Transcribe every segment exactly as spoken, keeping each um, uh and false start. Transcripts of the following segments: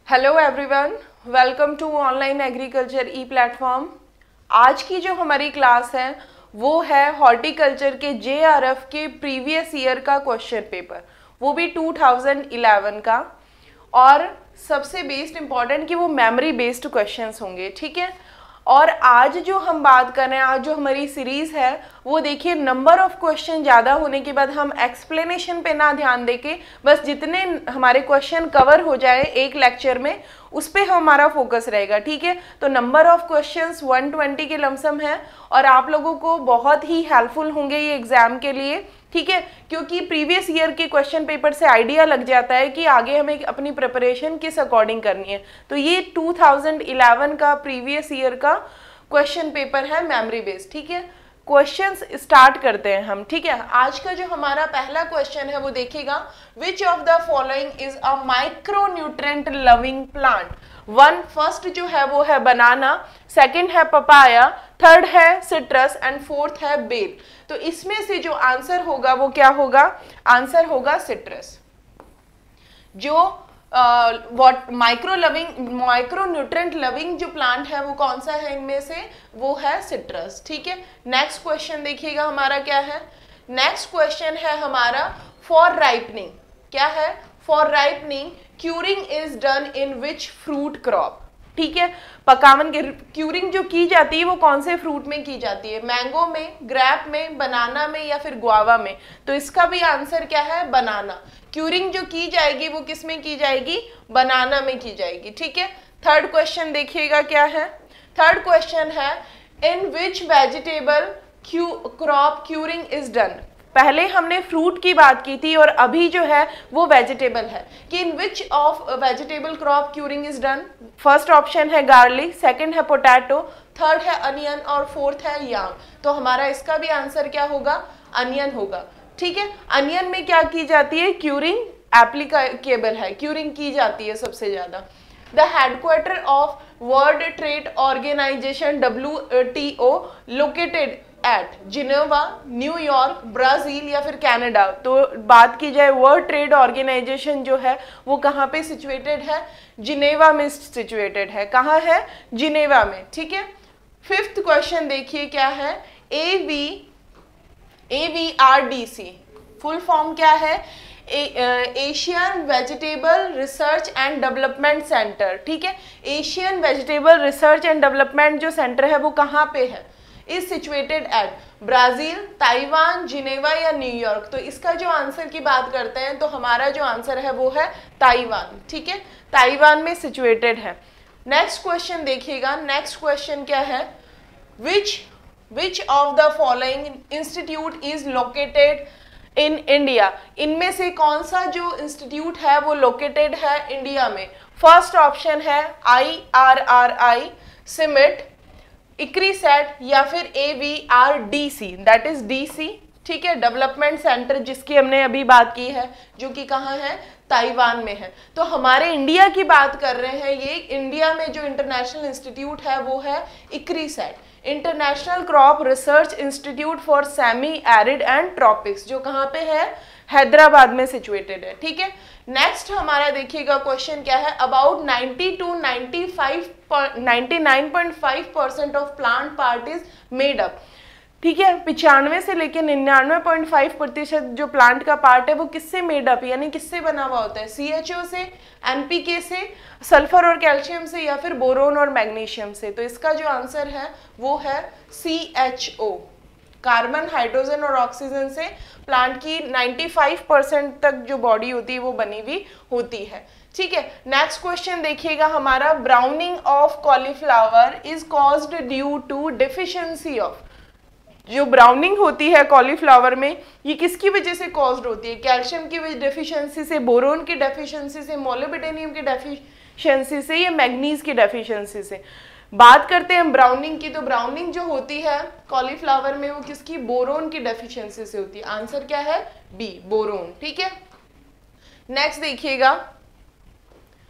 Hello everyone, welcome to online agriculture e platform. आज की जो हमारी क्लास है वो है हॉर्टिकल्चर के जेआरएफ के प्रीवियस ईयर का क्वेश्चन पेपर, वो भी टू थाउजेंड इलेवन का। और सबसे बेस्ट इम्पॉर्टेंट कि वो मेमोरी बेस्ड क्वेश्चंस होंगे, ठीक है। और आज जो हम बात कर रहे हैं, आज जो हमारी सीरीज़ है वो देखिए, नंबर ऑफ क्वेश्चन ज़्यादा होने के बाद हम एक्सप्लेनेशन पे ना ध्यान देके बस जितने हमारे क्वेश्चन कवर हो जाए एक लेक्चर में उस पर हमारा फोकस रहेगा, ठीक है। तो number of questions one twenty के लमसम है और आप लोगों को बहुत ही हेल्पफुल होंगे ये एग्ज़ाम के लिए, ठीक है। क्योंकि प्रीवियस ईयर के क्वेश्चन पेपर से आइडिया लग जाता है कि आगे हमें अपनी प्रिपरेशन किस अकॉर्डिंग करनी है। तो ये टू थाउजेंड इलेवन का प्रीवियस ईयर का क्वेश्चन पेपर है मेमोरी बेस्ड, ठीक है। क्वेश्चंस स्टार्ट करते हैं हम, ठीक है। आज का जो हमारा पहला क्वेश्चन है वो देखिएगा, which of the following is a micro nutrient loving plant. One first जो है वो है बनाना, सेकंड है पपाया, थर्ड है सिट्रस एंड फोर्थ है बेल। तो इसमें से जो आंसर होगा वो क्या होगा? आंसर होगा सिट्रस। जो what micro loving micro nutrient loving जो प्लांट है वो कौन सा है इनमें से? वो है सिट्रस, ठीक है। नेक्स्ट क्वेश्चन देखिएगा हमारा क्या है। नेक्स्ट क्वेश्चन है हमारा फॉर राइपनिंग। क्या है? For ripening curing is done in which fruit crop, ठीक है। पकावन के क्यूरिंग जो की जाती है वो कौन से फ्रूट में की जाती है? मैंगो में, ग्रेप में, बनाना में या फिर गुआवा में? तो इसका भी आंसर क्या है? बनाना। क्यूरिंग जो की जाएगी वो किस में की जाएगी? बनाना में की जाएगी, ठीक है। थर्ड क्वेश्चन देखिएगा क्या है। थर्ड क्वेश्चन है, in which vegetable crop curing is done. पहले हमने फ्रूट की बात की थी और अभी जो है वो वेजिटेबल है कि in which of vegetable crop curing is done. First option है गार्लिक, सेकंड है पोटैटो, थर्ड है अनियन और फोर्थ है याम। तो हमारा इसका भी आंसर क्या होगा? अनियन होगा, ठीक है। अनियन में क्या की जाती है? क्यूरिंग एप्लीकेबल है, क्यूरिंग की जाती है सबसे ज्यादा। The headquarter of World Trade Organization W T O located at Geneva, New York, Brazil या फिर कनाडा। तो बात की जाए वर्ल्ड ट्रेड ऑर्गेनाइजेशन जो है वो कहाँ पे सिचुएटेड है? जिनेवा में सिचुएटेड है। कहाँ है? जिनेवा में, ठीक है। फिफ्थ क्वेश्चन देखिए क्या है। A V A V R D C full form क्या है? Asian vegetable research and development centre, ठीक है। Asian vegetable research and development जो सेंटर है वो कहाँ पे है? Is situated at Brazil, Taiwan, Geneva या न्यूयॉर्क। तो इसका जो आंसर की बात करते हैं तो हमारा जो आंसर है वो है ताइवान, ठीक है। ताइवान में सिचुएटेड है। नेक्स्ट क्वेश्चन देखिएगा। नेक्स्ट क्वेश्चन क्या है? Which which of the following institute is located in India. इनमें से कौन सा जो इंस्टीट्यूट है वो लोकेटेड है इंडिया में? फर्स्ट ऑप्शन है I R R I, CIMMYT, ICRISAT या फिर A V R D C, that is D C, ठीक है। डेवलपमेंट सेंटर जिसकी हमने अभी बात की है जो कि कहाँ है? ताइवान में है। तो हमारे इंडिया की बात कर रहे हैं, ये इंडिया में जो इंटरनेशनल इंस्टीट्यूट है वो है ICRISAT, international crop research institute for semi arid and tropics, जो कहाँ पे है? हैदराबाद में सिचुएटेड है, ठीक है। नेक्स्ट हमारा देखिएगा क्वेश्चन क्या है। About ninety two ninety five ninety nine point five percent of plant part is made up, ठीक है। पिचानवे से लेकर निन्यानवे पॉइंट फाइव प्रतिशत जो प्लांट का पार्ट है वो किससे मेड अप, यानी किससे बना हुआ होता है? सी एच ओ से, एन पी के से, सल्फर और कैल्शियम से या फिर बोरोन और मैग्नीशियम से। तो इसका जो आंसर है वो है C H O, carbon, hydrogen और ऑक्सीजन से प्लांट की पचानवे परसेंट तक जो बॉडी होती है वो बनी हुई होती है, ठीक है। नेक्स्ट क्वेश्चन देखिएगा हमारा। Browning of cauliflower is caused due to deficiency of. जो ब्राउनिंग होती है कॉलीफ्लावर में ये किसकी वजह से कॉज्ड होती है? कैल्शियम की डेफिशिएंसी से, बोरोन की डेफिशिएंसी से, मोलिब्डेनम की डेफिशिएंसी से या मैग्नीज की डेफिशिएंसी से? बात करते हैं ब्राउनिंग की, तो ब्राउनिंग जो होती है कॉलीफ्लावर में वो किसकी? बोरोन की डेफिशिएंसी से होती है। आंसर क्या है? बी, बोरोन, ठीक है। नेक्स्ट देखिएगा।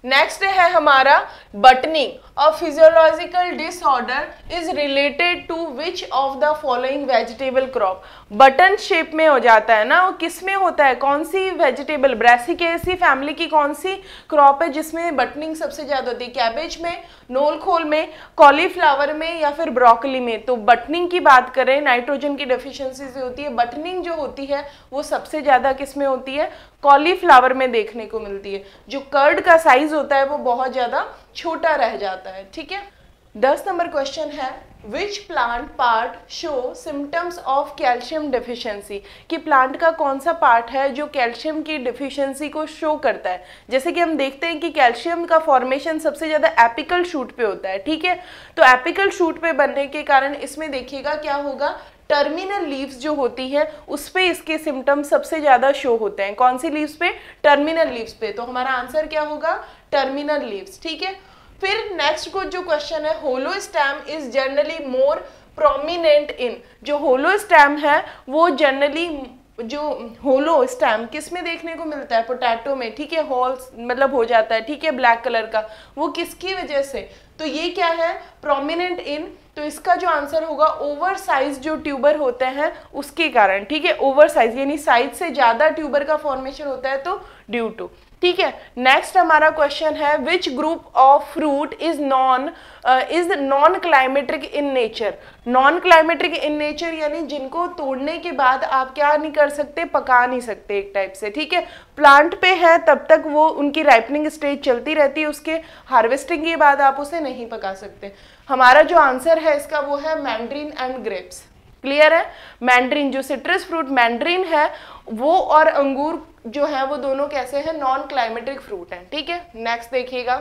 नेक्स्ट है हमारा buttoning, a physiological disorder is related to which of the following vegetable crop. Button shape में हो जाता है ना, वो किस में होता है, कौन सी वेजिटेबल, ब्रासिकेसी फैमिली की कौन सी क्रॉप है जिसमें बटनिंग सबसे ज्यादा होती है, कैबेज में, नोलखोल में, कॉलीफ्लावर में या फिर ब्रोकली में। तो बटनिंग की बात करें, नाइट्रोजन की डेफिशिएंसी से होती है, बटनिंग जो होती है वो सबसे ज्यादा किस में होती है, कॉलीफ्लावर में देखने को मिलती है। जो कर्ड का साइज होता है वो बहुत ज्यादा छोटा रह जाता है, ठीक है। दस नंबर क्वेश्चन है, which plant part show symptoms of calcium deficiency, कि प्लांट का कौन सा पार्ट है जो कैल्शियम की डेफिशिएंसी को शो करता है। जैसे कि हम देखते हैं कि कैल्शियम का फॉर्मेशन सबसे ज्यादा एपिकल शूट पे होता है, ठीक है। तो एपिकल शूट पे बनने के कारण इसमें देखिएगा क्या होगा, टर्मिनल लीव्स जो होती है उस पे इसके सिम्टम्स सबसे ज्यादा शो होते हैं। कौन सी लीव्स पे, टर्मिनल लीव्स पे। तो हमारा आंसर क्या होगा, टर्मिनल लीव्स, ठीक है। फिर नेक्स्ट को जो क्वेश्चन है, hollow stem is generally more prominent in, जो होलो स्टेम है वो जनरली, जो होलो स्टेम किस में देखने को मिलता है, पोटैटो में, ठीक है, होल्स मतलब हो जाता है, ठीक है, ब्लैक कलर का, वो किसकी वजह से, तो ये क्या है, प्रोमिनेंट इन। तो इसका जो आंसर होगा, ओवर साइज जो ट्यूबर होते हैं उसके कारण, ठीक है, ओवर साइज यानी साइज से ज्यादा ट्यूबर का फॉर्मेशन होता है तो ड्यू टू, ठीक है। नेक्स्ट हमारा क्वेश्चन है, which group of fruit is non is non climacteric in nature. Non climacteric in nature यानी जिनको तोड़ने के बाद आप क्या नहीं कर सकते, पका नहीं सकते एक टाइप से, ठीक है। प्लांट पे है तब तक वो उनकी राइपनिंग स्टेज चलती रहती है, उसके हार्वेस्टिंग के बाद आप उसे नहीं पका सकते। हमारा जो आंसर है इसका वो है मैंड्रीन एंड ग्रेप्स। क्लियर है, मैंड्रीन जो सिट्रस फ्रूट मैंड्रीन है वो और अंगूर जो है वो दोनों कैसे हैं, नॉन क्लाइमेटिक फ्रूट हैं, ठीक है। नेक्स्ट देखिएगा,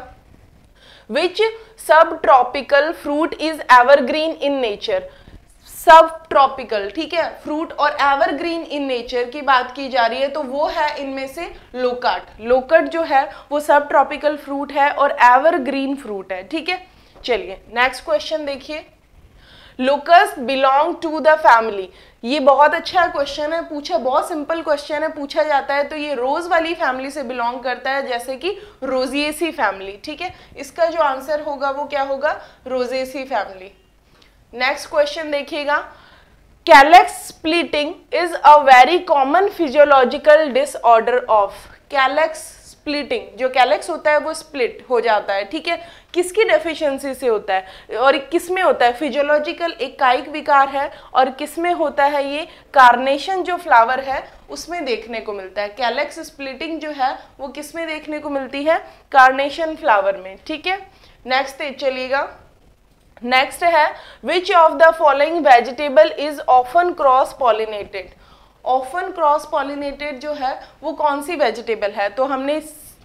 which sub tropical fruit is evergreen in nature. Sub tropical, ठीक है, फ्रूट और एवरग्रीन इन नेचर की बात की जा रही है, तो वो है इनमें से लोकट। लोकट जो है वो सब ट्रॉपिकल फ्रूट है और एवरग्रीन फ्रूट है, ठीक है। चलिए नेक्स्ट क्वेश्चन देखिए, locust belong to the family. ये बहुत अच्छा क्वेश्चन है, पूछा बहुत सिंपल क्वेश्चन है, पूछा जाता है तो ये रोज वाली फैमिली से बिलोंग करता है, जैसे कि रोजेसी फैमिली, ठीक है। इसका जो आंसर होगा वो क्या होगा, रोजेसी फैमिली। नेक्स्ट क्वेश्चन देखिएगा, calyx splitting is a very common physiological disorder of. Calyx splitting, जो कैलेक्स होता है वो स्प्लिट हो जाता है, ठीक है, किसकी डेफिशिएंसी से होता है और किस में होता है, फिजियोलॉजिकल एक कायिक विकार है, और किस में होता है, ये कार्नेशन जो फ्लावर है उसमें देखने को मिलता है। कैलेक्स स्प्लिटिंग जो है वो किस में देखने को मिलती है, कार्नेशन फ्लावर में, ठीक है। नेक्स्ट चलिएगा, नेक्स्ट है, which of the following vegetable is often cross pollinated. Often cross pollinated जो है वो कौन सी वेजिटेबल है, तो हमने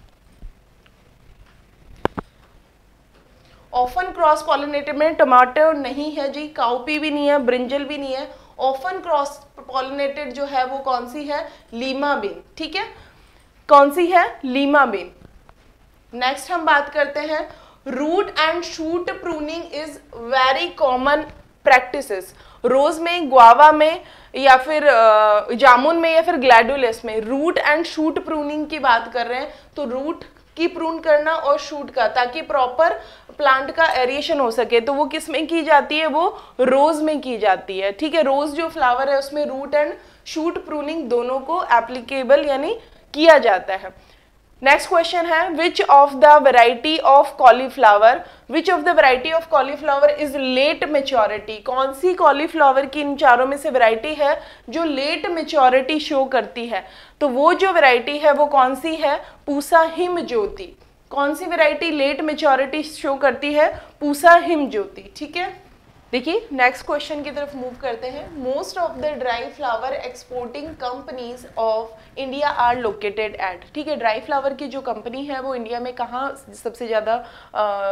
ऑफन क्रॉस पॉलिनेटेड में टमाटर नहीं है जी, काउपी भी नहीं है, ब्रिंजल भी नहीं है। ऑफन क्रॉस पॉलिनेटेड जो है वो कौन सी है, लीमा बीन, ठीक है, कौन सी है, लीमा बीन। नेक्स्ट हम बात करते हैं, root and shoot pruning is very common practices. Rose में, गुआवा में या फिर जामुन में या फिर ग्लैडुलस में रूट एंड शूट प्रूनिंग की बात कर रहे हैं, तो रूट की प्रून करना और शूट का, ताकि प्रॉपर प्लांट का एरिएशन हो सके, तो वो किस में की जाती है, वो रोज में की जाती है, ठीक है। रोज जो फ्लावर है उसमें रूट एंड शूट प्रूनिंग दोनों को एप्लीकेबल यानी किया जाता है। नेक्स्ट क्वेश्चन है, which of the variety of cauliflower which of the variety of cauliflower is late maturity. कौन सी कॉलीफ्लावर की इन चारों में से वेराइटी है जो लेट मेच्योरिटी शो करती है, तो वो जो वेराइटी है वो कौन सी है, पूसा हिम ज्योति। कौन सी वेराइटी लेट मेच्योरिटी शो करती है, पूसा हिम ज्योति, ठीक है। देखिए नेक्स्ट क्वेश्चन की तरफ मूव करते हैं, most of the dry flower exporting companies of India are located at. ठीक है, ड्राई फ्लावर की जो कंपनी है वो इंडिया में कहाँ सबसे ज़्यादा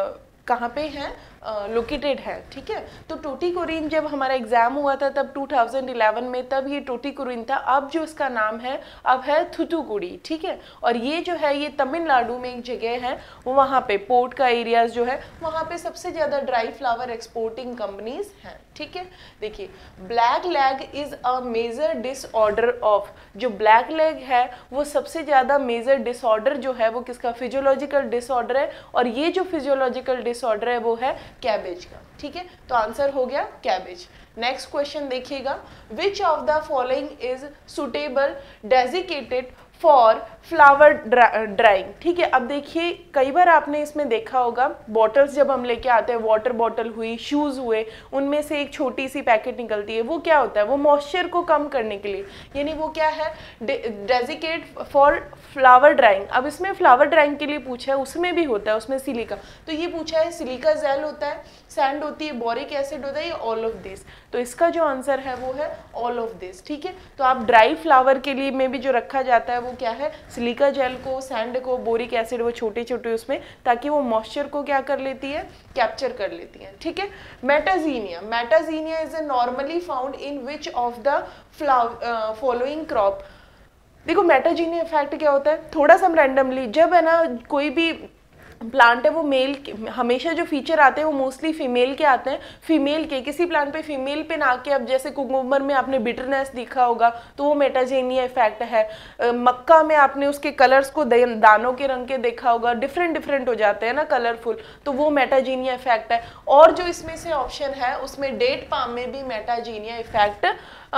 कहाँ पे है, लोकेटेड है, ठीक है। तो टूटीकोरिन जब हमारा एग्जाम हुआ था तब टू थाउजेंड इलेवन में, तब ये टूटीकोरिन था। अब जो इसका नाम है अब है थूथुकुडी, ठीक है। और ये जो है ये तमिलनाडु में एक जगह है, वहाँ पे पोर्ट का एरियाज जो है वहाँ पे सबसे ज़्यादा ड्राई फ्लावर एक्सपोर्टिंग कंपनीज हैं, ठीक है। देखिए black leg is a major disorder of, जो ब्लैक लैग है वो सबसे ज़्यादा मेजर डिसऑर्डर जो है वो किसका, फिजियोलॉजिकल डिसऑर्डर है। और ये जो फिजियोलॉजिकल डिसऑर्डर है वो है कैबेज का, ठीक है। तो आंसर हो गया कैबेज। नेक्स्ट क्वेश्चन देखिएगा, which of the following is suitable desiccated for flower drying, ठीक है। अब देखिए कई बार आपने इसमें देखा होगा बॉटल्स जब हम लेके आते हैं, वाटर बॉटल हुई, शूज़ हुए, उनमें से एक छोटी सी पैकेट निकलती है, वो क्या होता है, वो मॉइस्चर को कम करने के लिए, यानी वो क्या है, डेजिकेट फॉर फ्लावर ड्राइंग। अब इसमें फ्लावर ड्राइंग के लिए पूछा है, उसमें भी होता है, उसमें सिलिका, तो ये पूछा है सिलिका जेल होता है, सैंड होती है, बोरिक एसिड होता है, ये ऑल ऑफ दिस। तो इसका जो आंसर है वो है ऑल ऑफ दिस, ठीक है। तो आप ड्राई फ्लावर के लिए में भी जो रखा जाता है वो क्या है, सिलिका जेल को, सैंड को, बोरिक एसिड, वो छोटे छोटे उसमें, ताकि वो मॉइस्चर को क्या कर लेती है, कैप्चर कर लेती है, ठीक है। Metaxenia, metaxenia is normally found in which of the flower following crop. देखो मेटाजीनिया इफेक्ट क्या होता है, थोड़ा सा रैंडमली जब है ना कोई भी प्लांट है वो मेल, हमेशा जो फीचर आते हैं वो मोस्टली फीमेल के आते हैं, फीमेल के किसी प्लांट पे फीमेल पे ना के, अब जैसे कुकुम्बर में आपने बिटरनेस दिखा होगा तो वो मेटाजीनिया इफेक्ट है। मक्का में आपने उसके कलर्स को दानों के रंग के देखा होगा, डिफरेंट डिफरेंट हो जाते हैं ना कलरफुल, तो वो मेटाजीनिया इफेक्ट है। और जो इसमें से ऑप्शन है उसमें डेट पाम में भी मेटाजीनिया इफेक्ट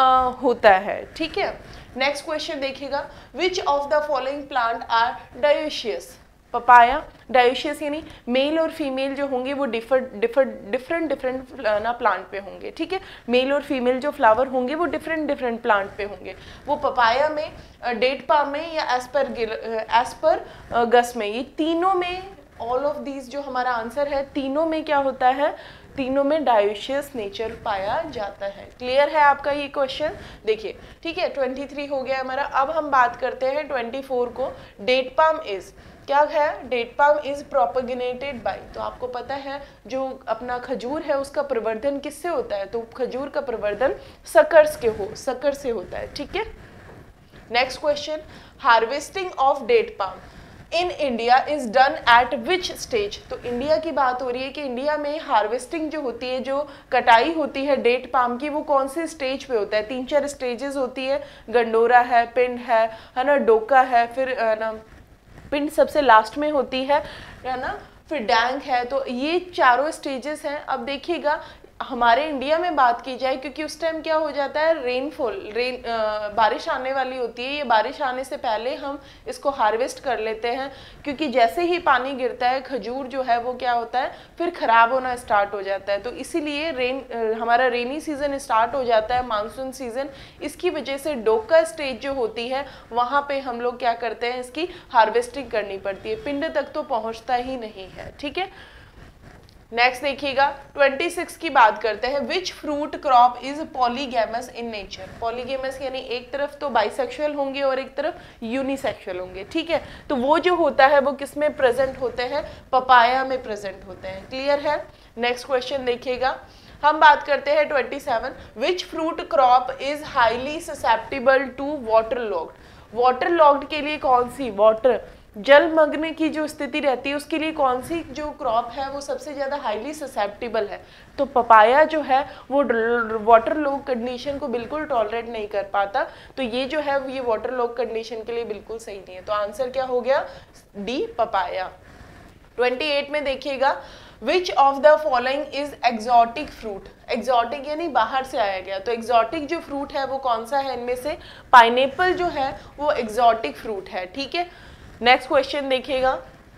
होता है, ठीक है। नेक्स्ट क्वेश्चन देखिएगा, which of the following plant are dioecious. Papaya, dioecious यानी मेल और फीमेल जो होंगे वो डिफर डिफर डिफरेंट डिफरेंट ना प्लांट पे होंगे, ठीक है। मेल और फीमेल जो फ्लावर होंगे वो डिफरेंट डिफरेंट प्लांट पे होंगे। वो पपाया में, डेट पाम में या एस्पर एस्पर गस में, ये तीनों में, ऑल ऑफ दीज जो हमारा आंसर है, तीनों में क्या होता है, तीनों में डायोशियस नेचर पाया जाता है। क्लियर है आपका ये क्वेश्चन, देखिए, ठीक है। तेईस हो गया हमारा। अब हम बात करते हैं चौबीस को, डेट पाम इज क्या है, date palm is propagated by, तो आपको पता है जो अपना खजूर है उसका प्रवर्धन किससे होता है, तो खजूर का प्रवर्धन सकर्स के हो सकर से होता है, ठीक है। Next question, harvesting of date palm in India is done at which stage. तो इंडिया की बात हो रही है कि इंडिया में हार्वेस्टिंग जो होती है, जो कटाई होती है डेट पाम की, वो कौन से स्टेज पे होता है, तीन चार स्टेजेस होती है, गंडोरा है, पिंड है है ना, डोका है, फिर ना पिंड सबसे लास्ट में होती है है ना, फिर डैंग है। तो ये चारों स्टेजेस हैं। अब देखिएगा हमारे इंडिया में बात की जाए, क्योंकि उस टाइम क्या हो जाता है, रेनफॉल, रेन आ, बारिश आने वाली होती है, ये बारिश आने से पहले हम इसको हार्वेस्ट कर लेते हैं, क्योंकि जैसे ही पानी गिरता है खजूर जो है वो क्या होता है, फिर ख़राब होना स्टार्ट हो जाता है। तो इसीलिए रेन आ, हमारा रेनी सीज़न स्टार्ट हो जाता है, मानसून सीज़न, इसकी वजह से डोका स्टेज जो होती है वहाँ पर हम लोग क्या करते हैं, इसकी हार्वेस्टिंग करनी पड़ती है, पिंड तक तो पहुँचता ही नहीं है, ठीक है। नेक्स्ट देखिएगा, छब्बीस की बात करते हैं, which fruit crop is polygamous in nature. Polygamous यानी एक तरफ तो बाइसेक्सुअल होंगे और एक तरफ यूनिसेक्सुअल होंगे, ठीक है। तो वो जो होता है वो किस में प्रेजेंट होते हैं, पपाया में प्रेजेंट होते हैं, क्लियर है। नेक्स्ट क्वेश्चन देखिएगा, हम बात करते हैं सत्ताईस, which fruit crop is highly susceptible to water logged. Water logged के लिए कौन सी, वाटर जलमग्न की जो स्थिति रहती है उसके लिए कौन सी जो क्रॉप है वो सबसे ज़्यादा हाईली ससेप्टिबल है, तो पपाया जो है वो वाटर लॉक कंडीशन को बिल्कुल टॉलरेट नहीं कर पाता, तो ये जो है ये वाटर लॉक कंडीशन के लिए बिल्कुल सही नहीं है। तो आंसर क्या हो गया, डी पपाया। अट्ठाईस में देखिएगा, which of the following is exotic fruit. Exotic यानी बाहर से आया गया, तो एक्सोटिक जो फ्रूट है वो कौन सा है, इनमें से पाइनएप्पल जो है वो एक्सोटिक फ्रूट है, ठीक है। नेक्स्ट क्वेश्चन देखिएगा,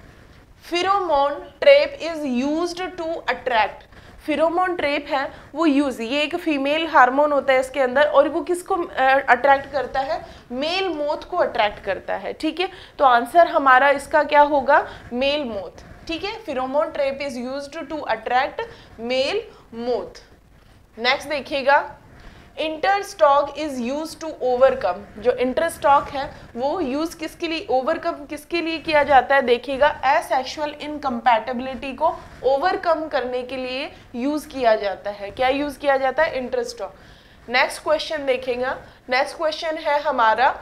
pheromone trap is used to attract. Pheromone trap है वो यूज, ये एक फीमेल हार्मोन होता है इसके अंदर, और वो किसको अट्रैक्ट करता है, मेल मोथ को अट्रैक्ट करता है, ठीक है। तो आंसर हमारा इसका क्या होगा, मेल मोथ, ठीक है। Pheromone trap is used to attract male moth. Next देखिएगा, interstock is use to overcome, जो इंटरस्टॉक है वो यूज किसके लिए, ओवरकम किसके लिए किया जाता है, देखिएगा एसेक्सुअल इनकम्पैटिबिलिटी को ओवरकम करने के लिए यूज किया जाता है। क्या यूज किया जाता है, इंटरस्टॉक। नेक्स्ट क्वेश्चन देखेगा, नेक्स्ट क्वेश्चन है हमारा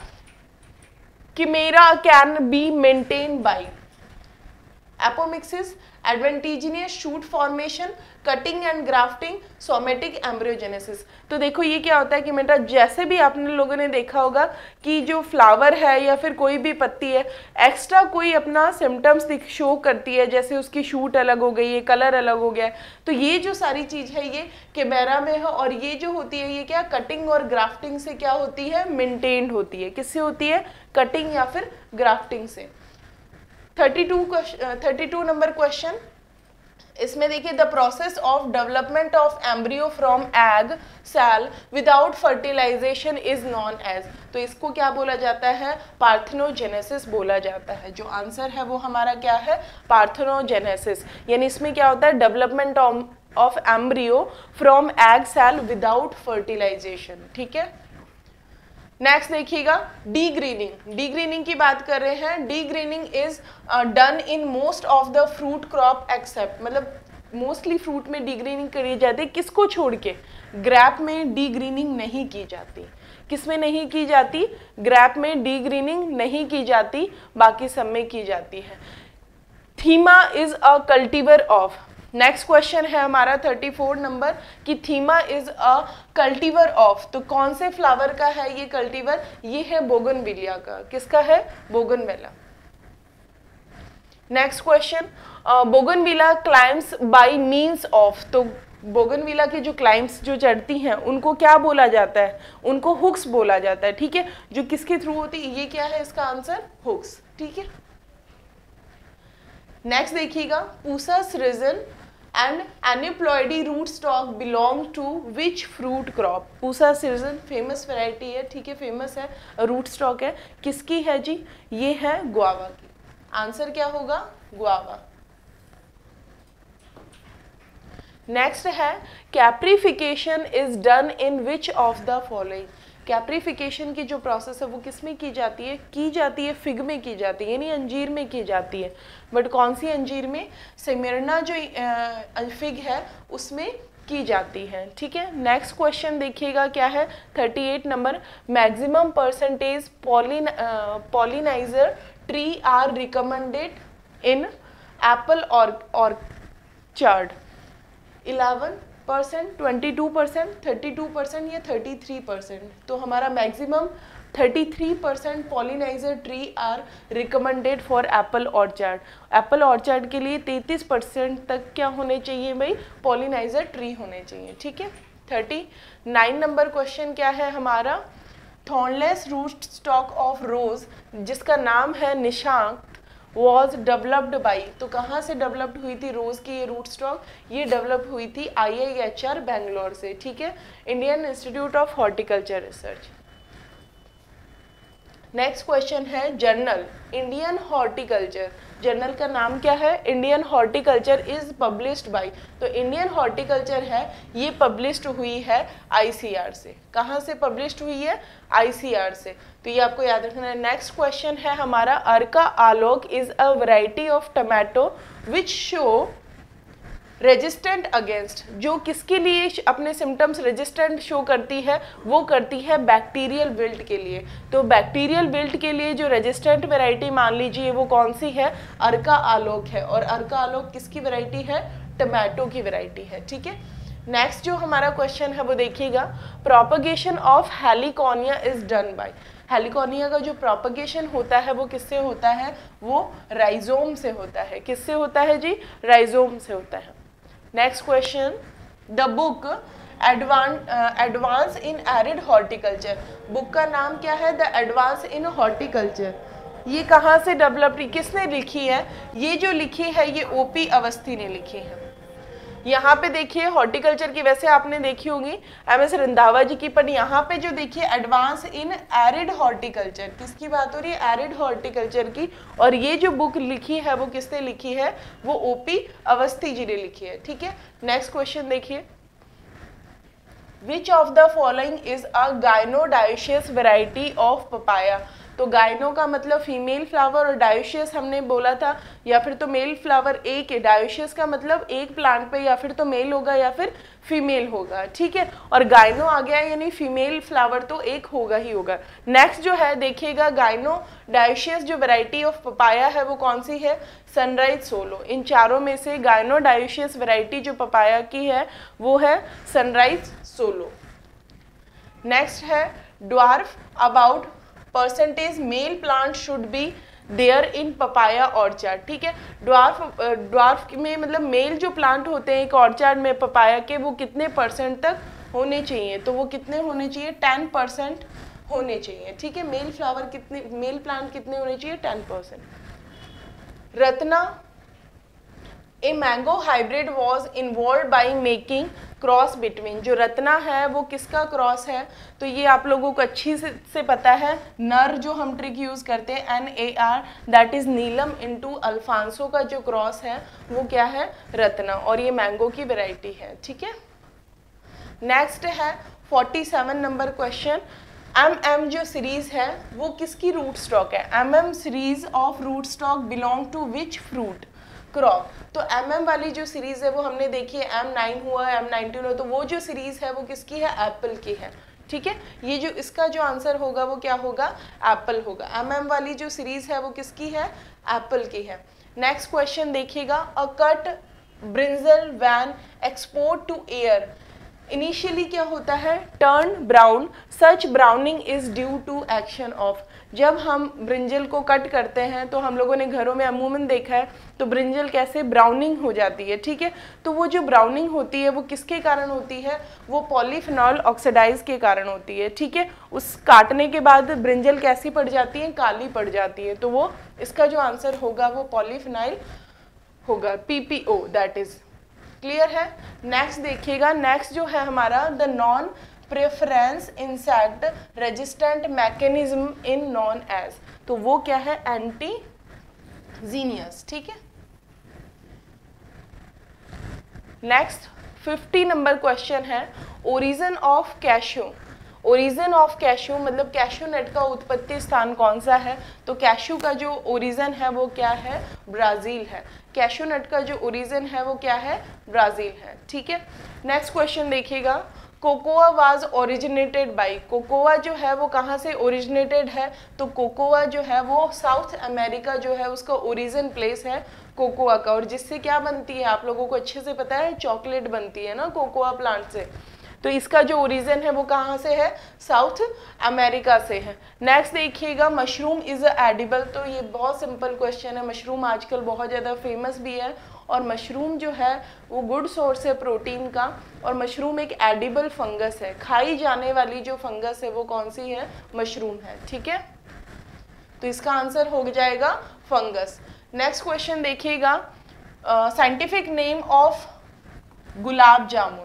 chimera can be maintain by apomixis, adventitious shoot formation, cutting and grafting, somatic embryogenesis. तो देखो ये क्या होता है कि बेटा जैसे भी आपने लोगों ने देखा होगा कि जो फ्लावर है या फिर कोई भी पत्ती है एक्स्ट्रा कोई अपना सिम्टम्स शो करती है, जैसे उसकी शूट अलग हो गई है, कलर अलग हो गया है, तो ये जो सारी चीज है ये किमेरा में है। और ये जो होती है ये क्या कटिंग और ग्राफ्टिंग से क्या होती है, मेंटेन्ड होती है। किससे होती है, कटिंग या फिर ग्राफ्टिंग से। Thirty two thirty two number question, इसमें देखिए the process of development of embryo from egg cell without fertilisation is known as, तो इसको क्या बोला जाता है, पार्थेनोजेनेसिस बोला जाता है। जो आंसर है वो हमारा क्या है, पार्थेनोजेनेसिस। यानी इसमें क्या होता है, development of embryo from egg cell without fertilisation. ठीक है, नेक्स्ट देखिएगा डी ग्रीनिंग। डी ग्रीनिंग की बात कर रहे हैं। Degreening is done in most of the fruit crop except, मतलब मोस्टली फ्रूट में डी ग्रीनिंग करी जाती है, किसको छोड़ के, ग्रैप में डी ग्रीनिंग नहीं की जाती। किसमें नहीं की जाती, ग्रैप में डी ग्रीनिंग नहीं की जाती, बाकी सब में की जाती है। Thima is a cultivar of, next question है हमारा थर्टी फोर नंबर कि thima is a cultivar of, तो कौन से फ्लावर का है ये कल्टीवर, ये है बोगनविलिया का। किसका है, bougainvillea. Next question, bougainvillea climbs by means of, तो बोगनविला की जो क्लाइम्स जो चढ़ती हैं उनको क्या बोला जाता है, उनको हुक्स बोला जाता है। ठीक है, जो किसके थ्रू होती है, ये क्या है इसका आंसर, हुक्स। ठीक है, नेक्स्ट देखिएगा पूसस region and aneuploidy root stock belong to which fruit crop. Pusa season famous variety है, ठीक है, फेमस है, रूट स्टॉक है, किसकी है जी, ये है गुआवा की। आंसर क्या होगा, गुआवा। नेक्स्ट है caprification is done in which of the following. Caprification की जो प्रोसेस है वो किस में की जाती है, की जाती है फिग में की जाती है, यानी अंजीर में की जाती है। बट कौन सी अंजीर में, सिमिरना जो फिग है उसमें की जाती है। ठीक है, नेक्स्ट क्वेश्चन देखिएगा क्या है thirty eight number, maximum percentage pollen pollinizer tree are recommended in apple और orchard. Eleven percent, twenty two percent, thirty two percent या थर्टी थ्री परसेंट। तो हमारा maximum thirty three percent pollinizer tree are recommended for apple orchard. Apple orchard के लिए तैंतीस percent तक क्या होने चाहिए भाई, पॉलिनाइजर ट्री होने चाहिए। ठीक है, थर्टी नाइन नंबर क्वेश्चन क्या है हमारा, thornless root stock of rose जिसका नाम है निशांक वॉज डेवलप्ड बाई, तो कहाँ से डेवलप्ड हुई थी रोज की ये रूट स्टॉक, ये डेवलप हुई थी I I H R Bangalore से। ठीक है, Indian institute of horticulture research. Next question है जर्नल इंडियन हॉर्टिकल्चर, जर्नल का नाम क्या है, Indian horticulture is published by, तो इंडियन हॉर्टिकल्चर है ये पब्लिश्ड हुई है आई सी आर से। कहाँ से पब्लिश्ड हुई है, आई सी आर से, तो ये आपको याद रखना है। नेक्स्ट क्वेश्चन है हमारा Arka Alok is a variety of tomato which show resistant against, जो किसके लिए अपने सिम्टम्स रेजिस्टेंट शो करती है, वो करती है बैक्टीरियल विल्ट के लिए। तो बैक्टीरियल विल्ट के लिए जो रेजिस्टेंट वैरायटी मान लीजिए वो कौन सी है, अर्का आलोक है। और अर्का आलोक किसकी वैरायटी है, टमाटो की वैरायटी है। ठीक है, नेक्स्ट जो हमारा क्वेश्चन है वो देखिएगा, propagation of heliconia is done by, heliconia का जो प्रोपगेशन होता है वो किससे होता है, वो राइजोम से होता है। किससे होता है जी, राइजोम से होता है। Next question, the book advance in arid horticulture, book का नाम क्या है, द एडवांस इन हॉर्टिकल्चर, ये कहाँ से डेवलप, किसने लिखी है, ये जो लिखी है ये ओपी अवस्थी ने लिखी है। यहाँ पे देखिए हॉर्टिकल्चर की वैसे आपने देखी होगी एम एस रंधावा जी की, पर यहाँ पे जो देखिए एडवांस इन एरिड हॉर्टिकल्चर, किसकी बात हो रही है, एरिड हॉर्टिकल्चर की। और ये जो बुक लिखी है वो किसने लिखी है, वो ओपी अवस्थी जी ने लिखी है। ठीक है, नेक्स्ट क्वेश्चन देखिए, which of the following is a gynodioecious variety of papaya. तो गाइनो का मतलब फीमेल फ्लावर और डायोशियस हमने बोला था, या फिर तो मेल फ्लावर एक है, डायोशियस का मतलब एक प्लांट पे या फिर तो मेल होगा या फिर फीमेल होगा, ठीक है। और गाइनो आ गया यानी फीमेल फ्लावर तो एक होगा ही होगा। नेक्स्ट जो है देखिएगा, गाइनो डायोशियस जो वैरायटी ऑफ पपाया है वो कौन सी है, सनराइज सोलो। इन चारों में से गाइनो डायोशियस वैरायटी जो पपाया की है वो है सनराइज सोलो। नेक्स्ट है dwarf, about percentage male plant should be there in papaya orchard, ठीक है। ड्वार्फ ड्वार्फ में मतलब मेल जो प्लांट होते हैं एक ऑर्चार्ड में पपाया के, वो कितने परसेंट तक होने चाहिए, तो वो कितने होने चाहिए, टेन परसेंट होने चाहिए, ठीक है। मेल फ्लावर कितने, मेल प्लांट कितने होने चाहिए, ten percent. Ratna, a mango hybrid was involve by making cross between, जो रत्ना है वो किसका क्रॉस है, तो ये आप लोगों को अच्छी से, से पता है, नर जो हम ट्रिक यूज करते हैं N A R, that is Neelam into Alphonso का जो क्रॉस है वो क्या है, रत्ना, और ये मैंगो की वैरायटी है, ठीक है। नेक्स्ट है forty seven number question, M M जो सीरीज है वो किसकी रूट स्टॉक है, M M series of root stock belong to which fruit crop. तो एम एम वाली जो सीरीज है वो हमने देखी है, एम नाइन हुआ, एम नाइनटीन हुआ, तो वो जो सीरीज है वो किसकी है, एप्पल की है, ठीक है। ये जो इसका जो आंसर होगा वो क्या होगा, एप्पल होगा। एम एम वाली जो सीरीज है वो किसकी है, एप्पल की है। नेक्स्ट क्वेश्चन देखिएगा, a cut brinjal when exposed to air initially क्या होता है, turn brown, such browning is due to action of. जब हम ब्रिंजल को कट करते हैं तो हम लोगों ने घरों में अमूमन देखा है, तो ब्रिंजल कैसे ब्राउनिंग हो जाती है, ठीक है। तो वो जो ब्राउनिंग होती है वो किसके कारण होती है, वो पॉलीफिनॉल ऑक्सीडाइज के कारण होती है, ठीक है। उस काटने के बाद ब्रिंजल कैसी पड़ जाती है, काली पड़ जाती है, तो वो इसका जो आंसर होगा वो पॉलीफिनाइल होगा, P P O, that is clear है। नेक्स्ट देखिएगा, नेक्स्ट जो है हमारा, the non preference insect resistant mechanism in non as, तो वो क्या है, एंटीजीनियस, ठीक है। नेक्स्ट फिफ्टी नंबर क्वेश्चन है, origin of cashew. Origin of cashew मतलब कैशू नट का उत्पत्ति स्थान कौन सा है, तो कैशू का जो ओरिजिन है वो क्या है, ब्राज़ील है। कैशू नट का जो ओरिजिन है वो क्या है, ब्राज़ील है, ठीक है। नेक्स्ट क्वेश्चन देखिएगा, cocoa was originated by, cocoa जो है वो कहाँ से ओरिजिनेटेड है, तो कोकोआ जो है वो साउथ अमेरिका जो है उसका ओरिजिन प्लेस है कोकोआ का, और जिससे क्या बनती है आप लोगों को अच्छे से पता है, चॉकलेट बनती है ना कोकोआ प्लांट से, तो इसका जो ओरिजिन है वो कहाँ से है, साउथ अमेरिका से है। नेक्स्ट देखिएगा, मशरूम इज एडिबल, तो ये बहुत सिंपल क्वेश्चन है, मशरूम आजकल बहुत ज़्यादा फेमस भी है, और मशरूम जो है वो गुड सोर्स है प्रोटीन का, और मशरूम एक एडिबल फंगस है, खाई जाने वाली जो फंगस है वो कौन सी है, मशरूम है, ठीक है। तो इसका आंसर हो जाएगा फंगस। नेक्स्ट क्वेश्चन देखिएगा, scientific name of gulab jamun,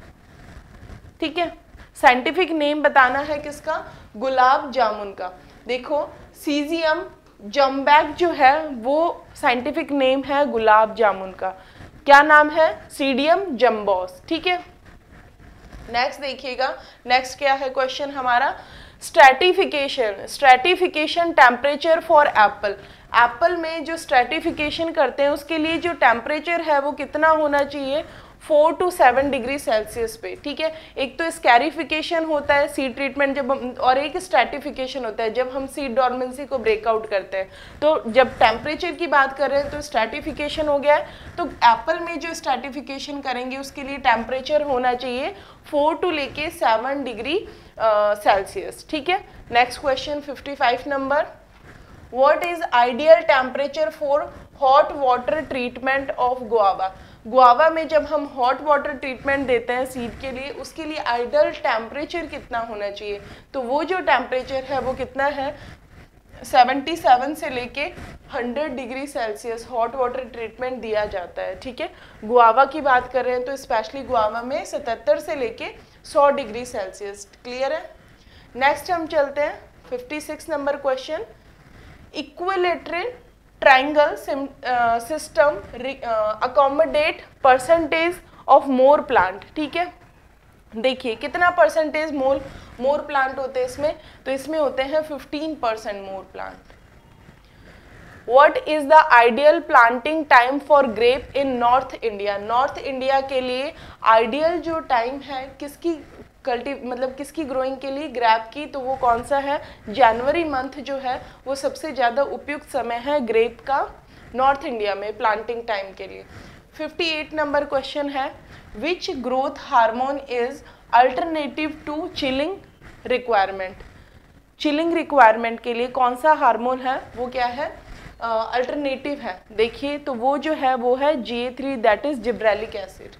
ठीक है, साइंटिफिक नेम बताना है किसका, गुलाब जामुन का। देखो सीजियम जम्बैक जो है वो साइंटिफिक नेम है गुलाब जामुन का, क्या नाम है, सीडियम जम्बोस, ठीक है। नेक्स्ट देखिएगा, नेक्स्ट क्या है क्वेश्चन हमारा, stratification, stratification temperature for apple. Apple में जो स्ट्रैटिफिकेशन करते हैं उसके लिए जो टेम्परेचर है वो कितना होना चाहिए, four to seven degree Celsius पे, ठीक है। एक तो स्कैरिफिकेशन होता है सीड ट्रीटमेंट जब हम, और एक स्ट्रैटिफिकेशन होता है जब हम सीड डॉर्मेंसी को ब्रेकआउट करते हैं। तो जब टेम्परेचर की बात कर रहे हैं तो स्ट्रैटिफिकेशन हो गया है, तो एप्पल में जो स्ट्रैटिफिकेशन करेंगे उसके लिए टेम्परेचर होना चाहिए फोर टू लेके सेवन डिग्री सेल्सियस, ठीक है। Next question fifty five number, what is ideal temperature for hot water treatment of guava. Guava में जब हम हॉट वाटर ट्रीटमेंट देते हैं सीड के लिए, उसके लिए आइडियल टेम्परेचर कितना होना चाहिए, तो वो जो टेम्परेचर है वो कितना है, सेवेंटी सेवन से लेके hundred degree Celsius hot water treatment दिया जाता है, ठीक है। गुआवा की बात कर रहे हैं तो स्पेशली गुआवा में सतहत्तर से लेके सौ डिग्री सेल्सियस, क्लियर है। नेक्स्ट हम चलते हैं fifty six number question, equilateral triangle uh, system uh, accommodate percentage of more plant, ठीक है। देखिए कितना परसेंटेज मोर मोर प्लांट होते हैं इसमें, तो इसमें होते हैं fifteen percent more plant. What is the ideal planting time for grape in North India? North India के लिए आइडियल जो टाइम है किसकी कल्टी मतलब किसकी ग्रोइंग के लिए, ग्रेप की, तो वो कौन सा है? जनवरी मंथ जो है वो सबसे ज़्यादा उपयुक्त समय है ग्रेप का नॉर्थ इंडिया में प्लांटिंग टाइम के लिए। अट्ठावन नंबर क्वेश्चन है, which growth hormone is alternative to chilling requirement? Chilling requirement के लिए कौन सा हार्मोन है, वो क्या है, अल्टरनेटिव uh, है? देखिए तो वो जो है वो है G A three, that is gibberellic acid.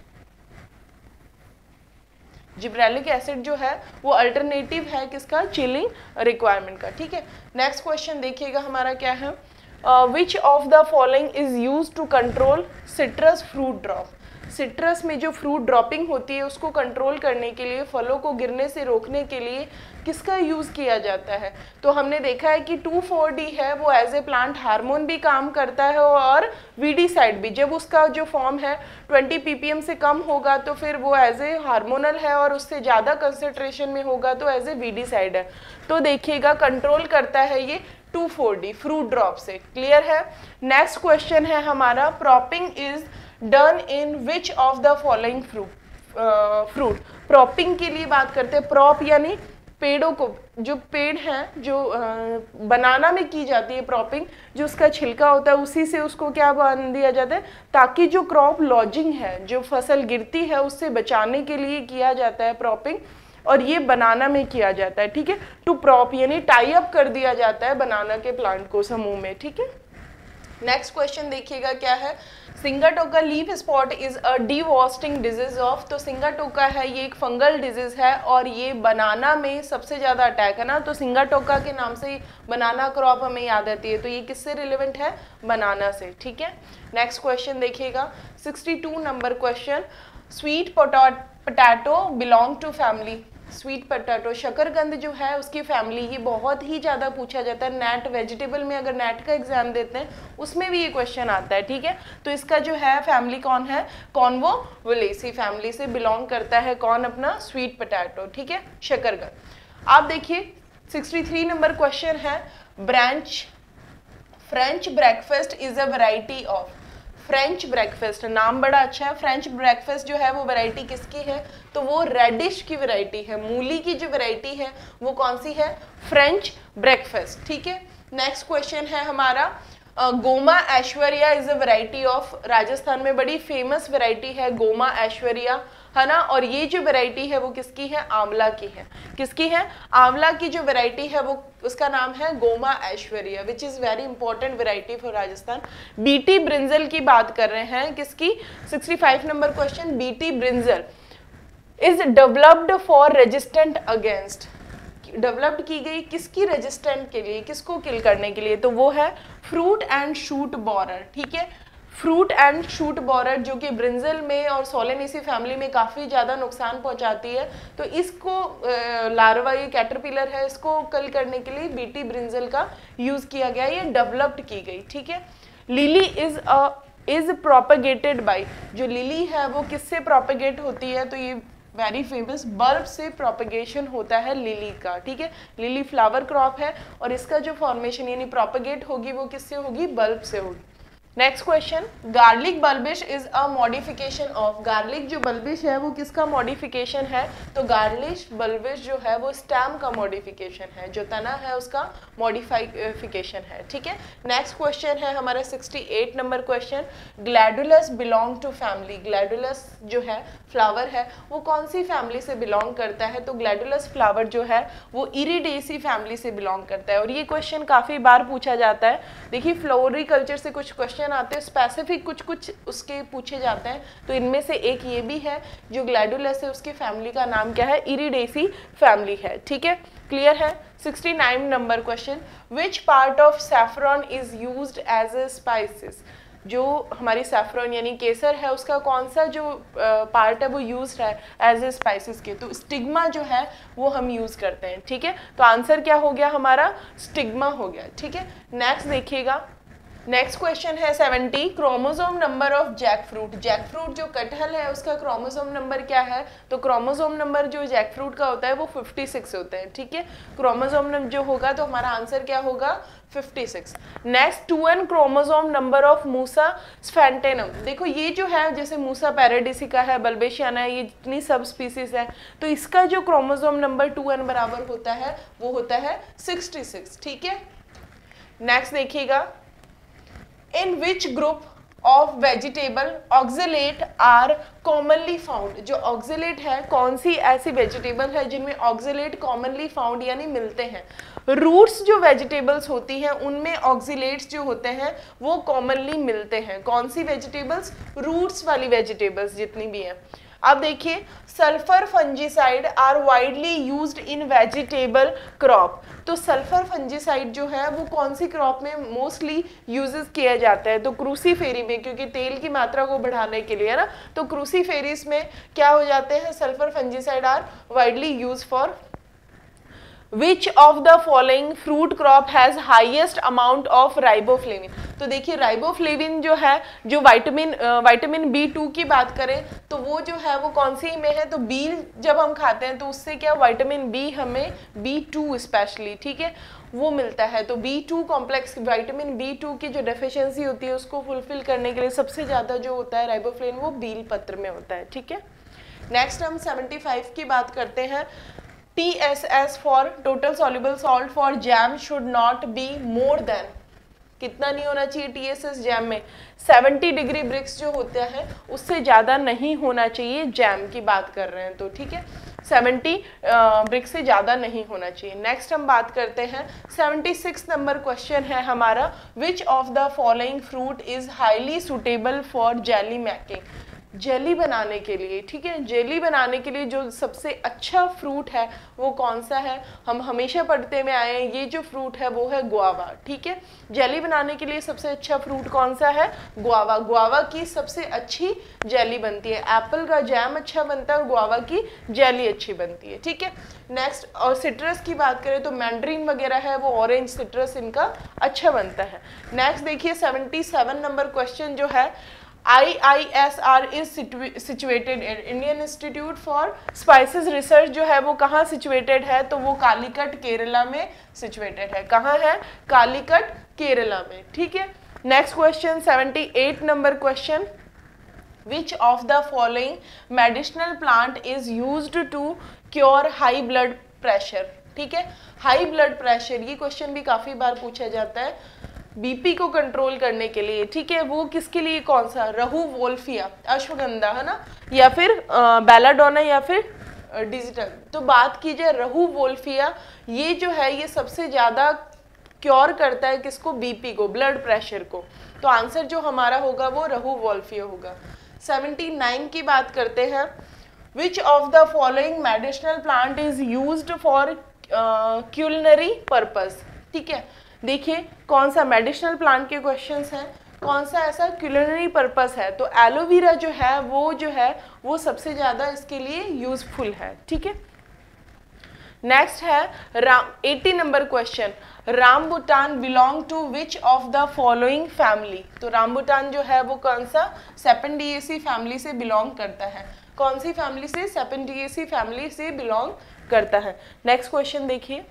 Gibberellic acid जो है वो अल्टरनेटिव है किसका? चिलिंग रिक्वायरमेंट का। ठीक है, नेक्स्ट क्वेश्चन देखिएगा हमारा क्या है, which of the following is use to control citrus fruit drop? Citrus में जो फ्रूट ड्रॉपिंग होती है उसको कंट्रोल करने के लिए, फलों को गिरने से रोकने के लिए किसका यूज़ किया जाता है? तो हमने देखा है कि टू फोर डी है वो एज ए प्लांट हार्मोन भी काम करता है और वीडीसाइड भी। जब उसका जो फॉर्म है ट्वेंटी पीपीएम से कम होगा तो फिर वो एज ए हार्मोनल है, और उससे ज़्यादा कंसंट्रेशन में होगा तो एज ए वीडीसाइड है। तो देखिएगा कंट्रोल करता है ये two four D fruit drop से। क्लियर है? नेक्स्ट क्वेश्चन है हमारा, propping is done in which of the following fruit fruit propping की लिए बात करते हैं। प्रॉप यानी पेड़ों को, जो पेड़ हैं जो बनाना में की जाती है प्रॉपिंग, जो उसका छिलका होता है उसी से उसको क्या बांध दिया जाता है, ताकि जो क्रॉप लॉजिंग है, जो फसल गिरती है उससे बचाने के लिए किया जाता है प्रॉपिंग, और ये बनाना में किया जाता है। ठीक है, टू प्रॉप यानी टाई अप कर दिया जाता है बनाना के प्लांट को समूह में। ठीक है, नेक्स्ट क्वेश्चन देखिएगा क्या है, sigatoka leaf spot is a devastating disease of. तो सिंगाटोका है ये एक फंगल डिजीज है और ये बनाना में सबसे ज़्यादा अटैक है ना, तो सिंगाटोका के नाम से ही बनाना क्रॉप हमें याद आती है, तो ये किससे रिलेवेंट है? बनाना से। ठीक है, नेक्स्ट क्वेश्चन देखिएगा बासठ number question, sweet potato belong to family. Sweet potato शकरकंद जो है उसकी फैमिली, ये बहुत ही ज़्यादा पूछा जाता है नेट वेजिटेबल में, अगर नेट का एग्जाम देते हैं उसमें भी ये क्वेश्चन आता है। ठीक है, तो इसका जो है फैमिली कौन है? कॉन्वोवुलेसी फैमिली से बिलोंग करता है कौन? अपना स्वीट पोटैटो। ठीक है, शकरकंद। आप देखिए तिरसठ नंबर क्वेश्चन है, branch French breakfast is a variety of. French breakfast नाम बड़ा अच्छा है। फ्रेंच ब्रेकफास्ट जो है वो वैरायटी किसकी है? तो वो रेडिश की वैरायटी है, मूली की जो वैरायटी है वो कौन सी है? French breakfast. ठीक है, नेक्स्ट क्वेश्चन है हमारा, Goma Aishwarya is a variety of. Rajasthan में बड़ी फेमस वैरायटी है गोमा ऐश्वर्या, है ना, और ये जो वैरायटी है वो किसकी है? आंवला की है। किसकी है? आंवला की जो वैरायटी है वो उसका नाम है Goma Aishwarya, which is very important variety for Rajasthan. BT brinjal की बात कर रहे हैं, किसकी? पैंसठ number question, BT brinjal is developed for resistant against. Developed की गई किसकी? रेजिस्टेंट के लिए, किसको किल करने के लिए? तो वो है फ्रूट एंड शूट बोरर। ठीक है, फ्रूट एंड शूट बोरर जो कि ब्रिंजल में और सोलेनेसी फैमिली में काफ़ी ज़्यादा नुकसान पहुंचाती है, तो इसको लार्वा, ये कैटरपिलर है, इसको कल करने के लिए बीटी ब्रिंजल का यूज़ किया गया, ये डेवलप्ड की गई। ठीक है, lily is a is propagated by. जो लिली है वो किससे प्रोपेगेट होती है? तो ये वेरी फेमस बल्ब से प्रोपेगेशन होता है लिली का। ठीक है, लिली फ्लावर क्रॉप है और इसका जो फॉर्मेशन यानी प्रोपेगेट होगी वो किससे होगी? बल्ब से होगी। Next question, garlic bulbils is a modification of. Garlic जो बल्बिश है वो किसका मॉडिफिकेशन है? तो गार्लिश बल्बिश जो है वो स्टेम का मॉडिफिकेशन है, जो तना है उसका मॉडिफिकेशन है। ठीक है, नेक्स्ट क्वेश्चन है हमारा अड़सठ number question, gladiolus belong to family. Gladiolus जो है फ्लावर है वो कौन सी फैमिली से बिलोंग करता है? तो ग्लैडुलस फ्लावर जो है वो इरिडेसी फैमिली से बिलोंग करता है, और ये क्वेश्चन काफ़ी बार पूछा जाता है। देखिए फ्लोरिकल्चर से कुछ क्वेश्चन आते हैं स्पेसिफिक, कुछ कुछ उसके पूछे जाते हैं, तो इनमें से एक ये भी है जो ग्लैडुलस है, उसकी फैमिली का नाम क्या है? इरिडेसी फैमिली है। ठीक है, क्लियर है? उनहत्तर number question, which part of saffron is used as a spices. जो हमारी सैफरॉन यानी केसर है उसका कौन सा जो पार्ट है वो यूज्ड है एज ए स्पाइसेस के? तो स्टिग्मा जो है वो हम यूज करते हैं। ठीक है, तो आंसर क्या हो गया हमारा? स्टिग्मा हो गया। ठीक है, नेक्स्ट देखिएगा नेक्स्ट क्वेश्चन है seventy, chromosome number of jackfruit. Jackfruit जो कटहल है उसका क्रोमोसोम नंबर क्या है? तो क्रोमोसोम नंबर जो जैक फ्रूट का होता है वो फिफ्टी सिक्स होता है, ठीक है। क्रोमोसोम नंबर जो होगा तो हमारा आंसर क्या होगा? Fifty six. Next, two N chromosome number of Musa sapientum. देखो ये जो है जैसे मूसा पैराडिसिका है, बल्बेशियाना है, ये जितनी सब स्पीसीज है तो इसका जो क्रोमोसोम नंबर टू एन बराबर होता है वो होता है सिक्सटी सिक्स, ठीक है। नेक्स्ट देखिएगा, in which group of vegetable oxalate are commonly found. जो ऑक्जेलेट है कौन सी ऐसी वेजिटेबल है जिनमें ऑक्जेलेट कॉमनली फाउंड यानी मिलते हैं? रूट्स जो वेजिटेबल्स होती हैं उनमें ऑक्जेलेट्स जो होते हैं वो कॉमनली मिलते हैं। कौन सी वेजिटेबल्स? रूट्स वाली वेजिटेबल्स जितनी भी हैं। अब देखिए, sulphur fungicide are widely used in vegetable crop. तो सल्फर फंजीसाइड जो है वो कौन सी क्रॉप में मोस्टली यूजेस किया जाता है? तो क्रूसीफेरी में, क्योंकि तेल की मात्रा को बढ़ाने के लिए है ना, तो क्रूसीफेरीज में क्या हो जाते हैं? Sulphur fungicide are widely use for. Which of the following fruit crop has highest amount of riboflavin? तो देखिए राइबोफ्लेविन जो है, जो विटामिन विटामिन बी टू की बात करें तो वो जो है वो कौन सी में है? तो बील जब हम खाते हैं तो उससे क्या विटामिन बी, हमें बी टू स्पेशली, ठीक है, वो मिलता है। तो B two complex, vitamin B two की जो डेफिशिएंसी होती है उसको फुलफिल करने के लिए सबसे ज़्यादा जो होता है राइबोफ्लेविन वो बील पत्र में होता है, ठीक है। नेक्स्ट हम सेवेंटी फाइव की बात करते हैं। T S S for total soluble salt for jam should not be more than, कितना नहीं होना चाहिए T S S जैम में? सेवेंटी डिग्री ब्रिक्स जो होता है उससे ज़्यादा नहीं होना चाहिए, जैम की बात कर रहे हैं तो, ठीक है, सेवेंटी ब्रिक्स से ज़्यादा नहीं होना चाहिए। नेक्स्ट हम बात करते हैं सेवेंटी सिक्स नंबर क्वेश्चन है हमारा, which of the following fruit is highly suitable for jelly making. Jelly बनाने के लिए, ठीक है, जेली बनाने के लिए जो सबसे अच्छा फ्रूट है वो कौन सा है? हम हमेशा पढ़ते में आए हैं, ये जो फ्रूट है वो है गुआवा, ठीक है। जेली बनाने के लिए सबसे अच्छा फ्रूट कौन सा है? गुआवा। गुआवा की सबसे अच्छी जेली बनती है। एप्पल का जैम अच्छा बनता है और गुआवा की जेली अच्छी बनती है, ठीक है। नेक्स्ट, और सिट्रस की बात करें तो मैंड्रीन वगैरह है वो ऑरेंज सिट्रस इनका अच्छा बनता है। नेक्स्ट देखिए सेवेंटी सेवन नंबर क्वेश्चन जो है, I I S R is situated in Indian institute for spices research जो है वो कहाँ सिचुएटेड है? तो वो कालीकट केरला में सिचुएटेड है। कहाँ है? कालीकट केरला में, ठीक है। Next question seventy eight number question, which of the following medicinal plant is used to cure high blood pressure, ठीक है। हाई ब्लड प्रेशर, ये क्वेश्चन भी काफी बार पूछा जाता है, बीपी को कंट्रोल करने के लिए, ठीक है। वो किसके लिए? कौन सा? रहू वोल्फिया, अश्वगंधा है ना, या फिर बेलाडोना या फिर डिजिटल। तो बात कीजिए रहू वोल्फिया, ये जो है ये सबसे ज्यादा क्योर करता है किसको? बीपी को, ब्लड प्रेशर को। तो आंसर जो हमारा होगा वो रहू वोल्फिया होगा। सेवेंटी नाइन की बात करते हैं, which of the following medicinal plant is used for culinary purpose, ठीक है। देखिए कौन सा मेडिसिनल प्लांट के क्वेश्चंस हैं, कौन सा ऐसा क्यूलिनरी पर्पस है? तो एलोवेरा जो है वो जो है वो सबसे ज़्यादा इसके लिए यूजफुल है, ठीक है। नेक्स्ट है राम eighty number question, rambutan belong to which of the following family. तो रामबुटान जो है वो कौन सा? सेपेंडिएसी फैमिली से बिलोंग करता है। कौन सी फैमिली से? सेपेंडिएसी फैमिली से बिलोंग करता है। नेक्स्ट क्वेश्चन देखिए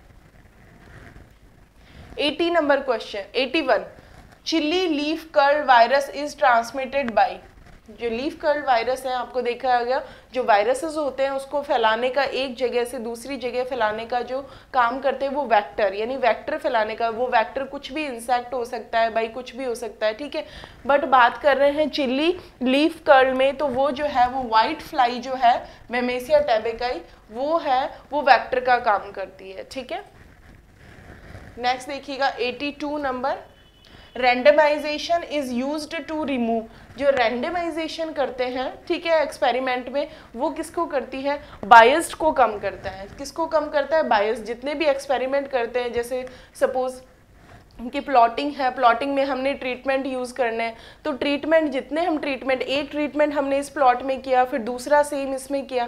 eighty number question, eighty one, chilli leaf curl virus is transmitted by. जो लीफ कर्ल वायरस है आपको देखा होगा, जो वायरसेस होते हैं उसको फैलाने का, एक जगह से दूसरी जगह फैलाने का जो काम करते हैं वो वेक्टर, यानी वेक्टर फैलाने का। वो वेक्टर कुछ भी इंसेक्ट हो सकता है भाई, कुछ भी हो सकता है, ठीक है। बट बात कर रहे हैं चिली लीफ कर्ल में, तो वो जो है वो वाइट फ्लाई जो है मेमेसिया टैबेकाई, वो है वो वेक्टर का काम करती है, ठीक है। नेक्स्ट देखिएगा eighty two number, randomization is used to remove. जो रैंडमाइजेशन करते हैं, ठीक है, एक्सपेरिमेंट में, वो किसको करती है? बायस्ड को कम करता है। किसको कम करता है? बायस्ड। जितने भी एक्सपेरिमेंट करते हैं, जैसे सपोज कि प्लॉटिंग है, प्लॉटिंग में हमने ट्रीटमेंट यूज़ करने हैं, तो ट्रीटमेंट जितने हम ट्रीटमेंट, एक ट्रीटमेंट हमने इस प्लॉट में किया, फिर दूसरा सेम इसमें किया,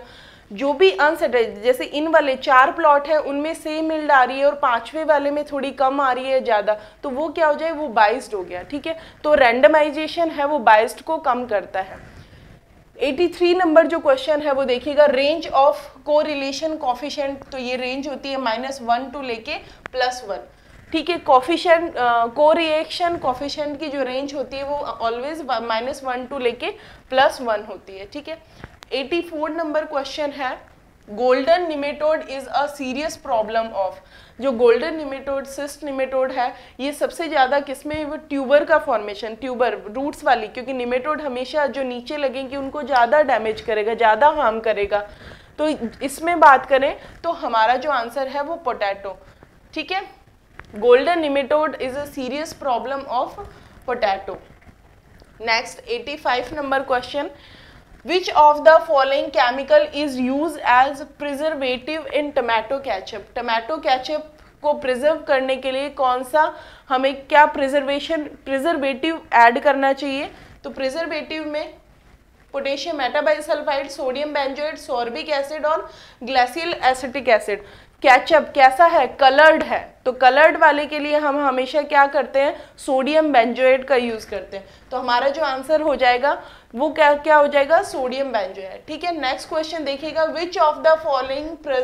जो भी अनसेटल्ड, जैसे इन वाले चार प्लॉट है उनमें सेम यील्ड आ रही है और पांचवे वाले में थोड़ी कम आ रही है ज़्यादा, तो वो क्या हो जाए, वो बाइस्ड हो गया, ठीक है। तो रैंडमाइजेशन है वो बाइस्ड को कम करता है। तिरासी नंबर जो क्वेश्चन है वो देखिएगा, रेंज ऑफ कोरिलेशन कोफिशिएंट, तो ये रेंज होती है माइनस वन टू लेके प्लस वन, ठीक है। कोफिशिएंट को रिएक्शन कोफिशिएंट की जो रेंज होती है वो ऑलवेज माइनस वन टू लेके प्लस वन होती है, ठीक है। चौरासी नंबर क्वेश्चन है, golden nematode is a serious problem of, जो गोल्डन निमेटोड सिस्ट निमेटोड है ये सबसे ज़्यादा किसमें, वो ट्यूबर का फॉर्मेशन, ट्यूबर रूट्स वाली, क्योंकि निमेटोड हमेशा जो नीचे लगेंगे उनको ज़्यादा डैमेज करेगा, ज़्यादा हार्म करेगा। तो इसमें बात करें तो हमारा जो आंसर है वो पोटैटो, ठीक है। Golden nematode is a serious problem of potato. Next पचासी number question, Which of the following chemical is used as preservative in tomato ketchup? Tomato ketchup को प्रिजर्व करने के लिए कौन सा हमें क्या प्रिजर्वेशन प्रिजर्वेटिव ऐड करना चाहिए? तो प्रिजर्वेटिव में potassium metabisulphite, sodium benzoate, sorbic acid और ग्लाइसिल एसिटिक एसिड। केचप कैसा है, कलर्ड है, तो कलर्ड वाले के लिए हम हमेशा क्या करते हैं, सोडियम बेंजोएट का यूज करते हैं। तो हमारा जो आंसर हो जाएगा वो क्या क्या हो जाएगा, सोडियम बेंजोएट, ठीक है। नेक्स्ट क्वेश्चन देखिएगा, which of the following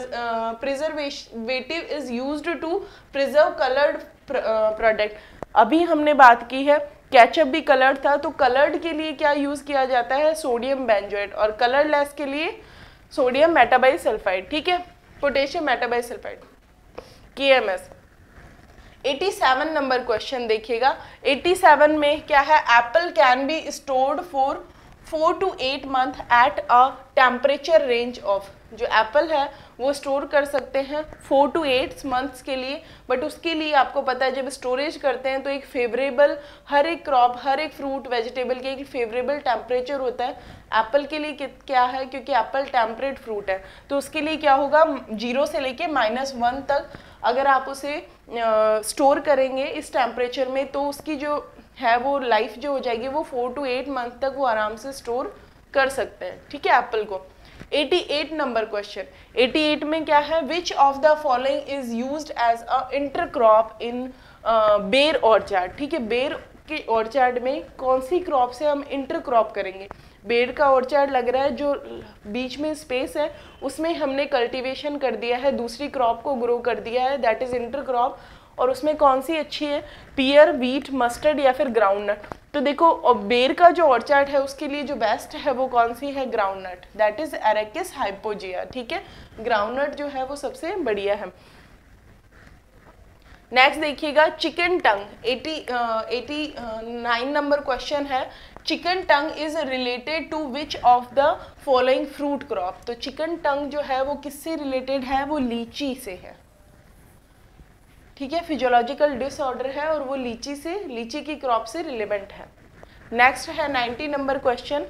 preservative is used to preserve coloured product. अभी हमने बात की है केचप भी कलर्ड था, तो कलर्ड के लिए क्या यूज किया जाता है, सोडियम बेंजोएट, और कलरलेस के लिए सोडियम मेटाबाइसल्फाइड, ठीक है, potassium metabisulphite, K M S. सत्तासी नंबर क्वेश्चन देखिएगा, सत्तासी में क्या है, apple can be stored for four to eight month at a temperature range of, जो एप्पल है वो स्टोर कर सकते हैं फोर टू एट मंथ्स के लिए, बट उसके लिए आपको पता है जब स्टोरेज करते हैं तो एक फेवरेबल, हर एक क्रॉप, हर एक फ्रूट वेजिटेबल के एक फेवरेबल टेम्परेचर होता है। एप्पल के लिए क्या है, क्योंकि एप्पल टेम्परेट फ्रूट है, तो उसके लिए क्या होगा, जीरो से लेके माइनस वन तक अगर आप उसे स्टोर करेंगे इस टेम्परेचर में, तो उसकी जो है वो लाइफ जो हो जाएगी वो फोर टू एट मंथ तक वो आराम से स्टोर कर सकते हैं, ठीक है, एप्पल को। अठासी नंबर क्वेश्चन, अठासी में क्या है, which of the following is used as a intercrop in ber orchard, ठीक है। बेर के ऑर्चार्ड में कौन सी क्रॉप से हम इंटरक्रॉप करेंगे, बेर का ऑर्चार्ड लग रहा है, जो बीच में स्पेस है उसमें हमने कल्टीवेशन कर दिया है, दूसरी क्रॉप को ग्रो कर दिया है, दैट इज इंटरक्रॉप, और उसमें कौन सी अच्छी है, पियर, व्हीट, मस्टर्ड या फिर ग्राउंडनट। तो देखो बेर का जो ऑर्चार्ड है उसके लिए जो बेस्ट है वो कौन सी है, groundnut, that is arachis hypogaea, ठीक है, ग्राउंडनट जो है वो सबसे बढ़िया है। नेक्स्ट देखिएगा, chicken tongue, eighty nine number question है, chicken tongue is related to which of the following fruit crop. तो चिकन टंग जो है वो किससे रिलेटेड है, वो लीची से है, ठीक है, फिजियोलॉजिकल डिसऑर्डर है और वो लीची से, लीची की क्रॉप से रिलेवेंट है। नेक्स्ट है ninety number question,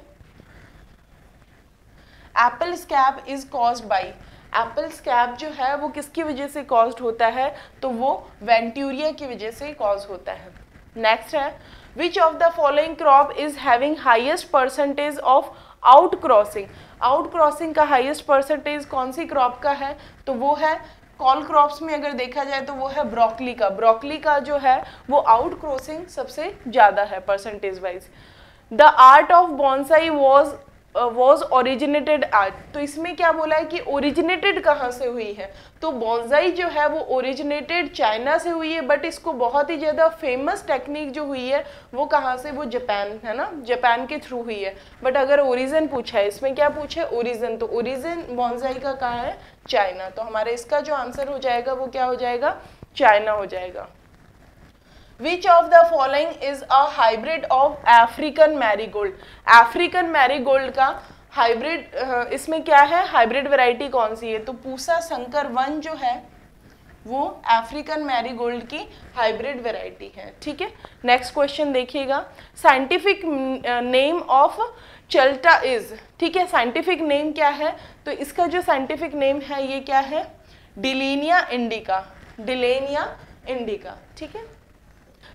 apple scab is caused by, apple scab जो है वो किसकी वजह से कॉज्ड होता है, तो वो वेंटूरिया की वजह से कॉज होता है। नेक्स्ट है, which of the following crop is having highest percentage of out crossing, out crossing का हाईएस्ट परसेंटेज कौन सी क्रॉप का है, तो वो है कॉल क्रॉप्स में अगर देखा जाए तो वो है ब्रोकली का, ब्रोकली का जो है वो आउट क्रॉसिंग सबसे ज़्यादा है percentage wise. The art of bonsai was was originated art, तो इसमें क्या बोला है कि ओरिजिनेटेड कहाँ से हुई है, तो बॉन्साई जो है वो ओरिजिनेटेड चाइना से हुई है, बट इसको बहुत ही ज़्यादा फेमस टेक्निक जो हुई है वो कहाँ से, वो जापान है ना, जापान के थ्रू हुई है। बट अगर ओरिजिन पूछा है, इसमें क्या पूछा है, ओरिजिन, तो ओरिजिन बॉन्साई का कहाँ है, चाइना, तो हमारे इसका जो आंसर हो जाएगा वो क्या हो जाएगा, चाइना हो जाएगा। Which of the following is a hybrid of African marigold? African marigold का हाइब्रिड, इसमें क्या है, हाइब्रिड वैरायटी कौन सी है, तो पूसा संकर वन जो है वो अफ्रीकन मैरीगोल्ड की हाइब्रिड वैरायटी है, ठीक है। नेक्स्ट क्वेश्चन देखिएगा, scientific name of chalta is, ठीक है, साइंटिफिक नेम क्या है, तो इसका जो साइंटिफिक नेम है ये क्या है, डिलेनिया इंडिका, डिलेनिया इंडिका, ठीक है।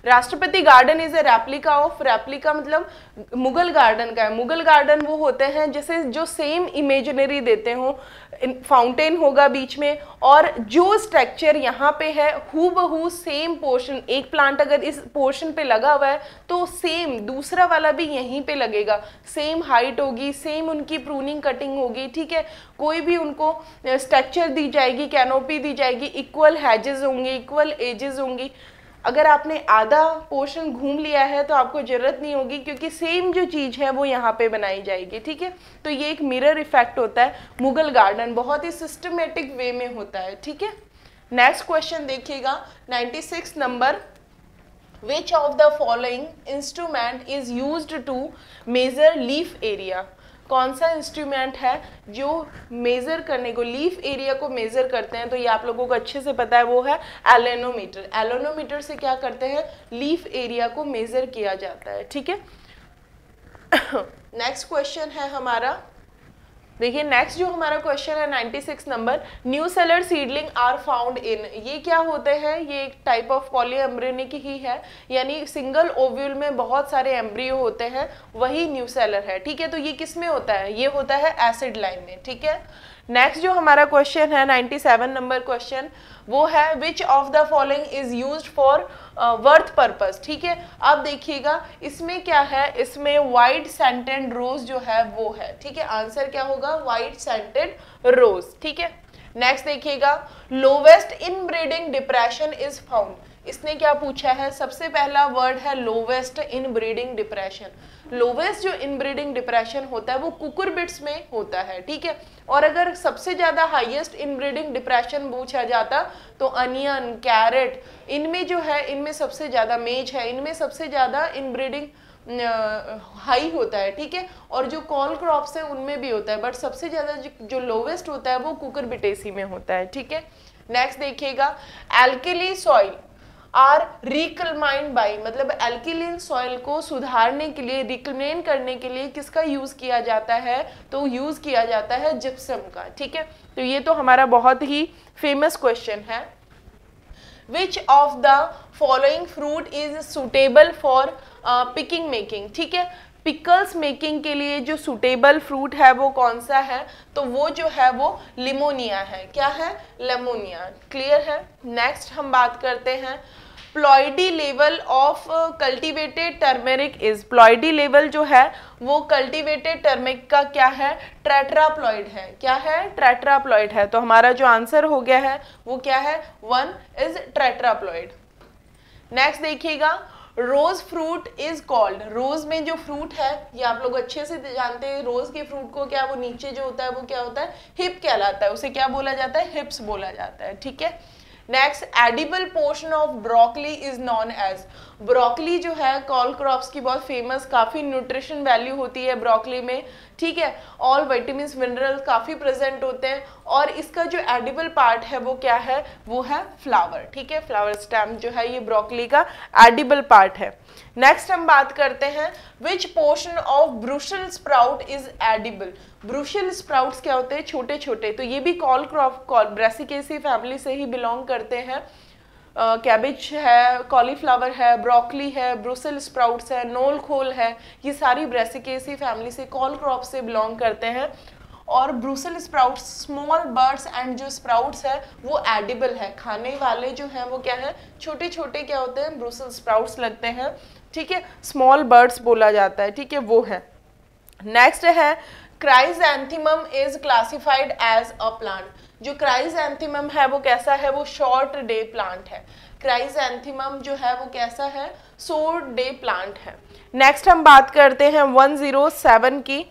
Rashtrapati garden is a replica of, replica मतलब मुगल गार्डन का है। मुगल गार्डन वो होते हैं जैसे जो सेम इमेजिनरी देते हो, फाउंटेन होगा बीच में, और जो स्ट्रक्चर यहाँ पे है हूबहू सेम पोर्शन, एक प्लांट अगर इस पोर्शन पे लगा हुआ है तो सेम दूसरा वाला भी यहीं पे लगेगा, सेम हाइट होगी, सेम उनकी प्रूनिंग कटिंग होगी, ठीक है। कोई भी उनको स्ट्रक्चर दी जाएगी, कैनोपी दी जाएगी, इक्वल हैजेस होंगे, इक्वल एजेस होंगी। अगर आपने आधा पोर्शन घूम लिया है तो आपको जरूरत नहीं होगी, क्योंकि सेम जो चीज़ है वो यहाँ पे बनाई जाएगी, ठीक है। तो ये एक मिरर इफेक्ट होता है। मुगल गार्डन बहुत ही सिस्टमेटिक वे में होता है, ठीक है। नेक्स्ट क्वेश्चन देखिएगा छियानवे number, which of the following instrument is used to measure leaf area. कौन सा इंस्ट्रूमेंट है जो मेजर करने को, लीफ एरिया को मेजर करते हैं, तो ये आप लोगों को अच्छे से पता है, वो है एलेनोमीटर। एलेनोमीटर से क्या करते हैं, लीफ एरिया को मेजर किया जाता है, ठीक है। नेक्स्ट क्वेश्चन है हमारा, देखिए नेक्स्ट जो हमारा क्वेश्चन है छियानवे number, nucellar seedling are found in. ये क्या होते हैं, ये एक टाइप ऑफ पॉलीएम्ब्रियोनिक ही है, यानी सिंगल ओव्यूल में बहुत सारे एम्ब्रियो होते हैं, वही न्यू सेलर है, ठीक है। तो ये किस में होता है, ये होता है एसिड लाइन में, ठीक है। नेक्स्ट जो हमारा क्वेश्चन है सत्तानवे नंबर क्वेश्चन, वो है which of the following is used for worth purpose, ठीक है। अब देखिएगा इसमें क्या है, इसमें वाइट सेंटेड रोज जो है वो है, ठीक है। आंसर क्या होगा, वाइट सेंटेड रोज, ठीक है। नेक्स्ट देखिएगा, lowest inbreeding depression is found. इसने क्या पूछा है, सबसे पहला वर्ड है लोवेस्ट इनब्रीडिंग डिप्रेशन। लोवेस्ट जो इनब्रीडिंग डिप्रेशन होता है वो कुकुरबिट्स में होता है, ठीक है। और अगर सबसे ज्यादा हाईएस्ट इनब्रीडिंग डिप्रेशन पूछा जाता तो अनियन, कैरेट, इनमें जो है, इनमें सबसे ज्यादा, मेज है, इनमें सबसे ज्यादा इनब्रीडिंग हाई होता है, ठीक है। और जो कॉल क्रॉप्स है उनमें भी होता है, बट सबसे ज्यादा जो लोवेस्ट होता है वो कुकुरबिटेसी में होता है, ठीक है। नेक्स्ट देखिएगा, alkali soil are reclaimed by, मतलब एल्किलिन सॉइल को सुधारने के लिए, रिक्लेम करने के लिए किसका यूज किया जाता है, तो यूज किया जाता है जिप्सम का, ठीक है। तो ये तो हमारा बहुत ही फेमस क्वेश्चन है। Which of the following fruit is suitable for picking making, ठीक है। पिकल्स मेकिंग के लिए जो सुटेबल फ्रूट है वो कौन सा है, तो वो जो है वो लिमोनिया है। क्या है, लेमोनिया, क्लियर है। नेक्स्ट हम बात करते हैं, ploidy level of cultivated turmeric is. Ploidy level जो है वो कल्टीवेटेड टर्मेरिक का क्या है, ट्रेट्राप्लॉइड है। क्या है, ट्रेट्राप्लॉइड है। तो हमारा जो आंसर हो गया है वो क्या है, वन इज ट्रेट्राप्लॉइड। नेक्स्ट देखिएगा, rose fruit is called. Rose में जो फ्रूट है ये आप लोग अच्छे से जानते हैं, रोज के फ्रूट को क्या, वो नीचे जो होता है वो क्या होता है, हिप कहलाता है, उसे क्या बोला जाता है, हिप्स बोला जाता है, ठीक है। Next, edible portion of broccoli is known as. Broccoli जो है कॉल क्रॉप्स की बहुत फेमस, काफी न्यूट्रिशन वैल्यू होती है ब्रोकली में, ठीक है। ऑल विटामिन मिनरल्स काफी प्रेजेंट होते हैं, और इसका जो एडिबल पार्ट है वो क्या है, वो है फ्लावर, ठीक है। फ्लावर स्टेम जो है ये ब्रोकली का एडिबल पार्ट है। नेक्स्ट हम बात करते हैं, which portion of brussels sprout is edible. Brussels sprouts क्या होते हैं, छोटे छोटे, तो ये भी कॉल क्रॉप ब्रेसिकेसी फैमिली से ही बिलोंग करते हैं। कैबेज uh, है, कॉलीफ्लावर है, ब्रोकली है, ब्रुसल स्प्राउट्स है, नोल खोल है, ये सारी ब्रेसिकेसी फैमिली से, कॉल क्रॉप से बिलोंग करते हैं। और brussels sprouts, small birds and जो स्प्राउट्स है वो एडिबल है, खाने वाले जो हैं वो क्या है, छोटे छोटे क्या होते हैं, ब्रुसल स्प्राउट्स लगते हैं, ठीक है। स्मॉल बर्ड्स बोला जाता है, ठीक है, वो है। नेक्स्ट है, chrysanthemum is classified as a plant. जो क्राइसैंथेमम है वो कैसा है, वो शॉर्ट डे प्लांट है। क्राइसैंथेमम जो है वो कैसा है, शॉर्ट डे प्लांट है। नेक्स्ट हम बात करते हैं एक सौ सात की,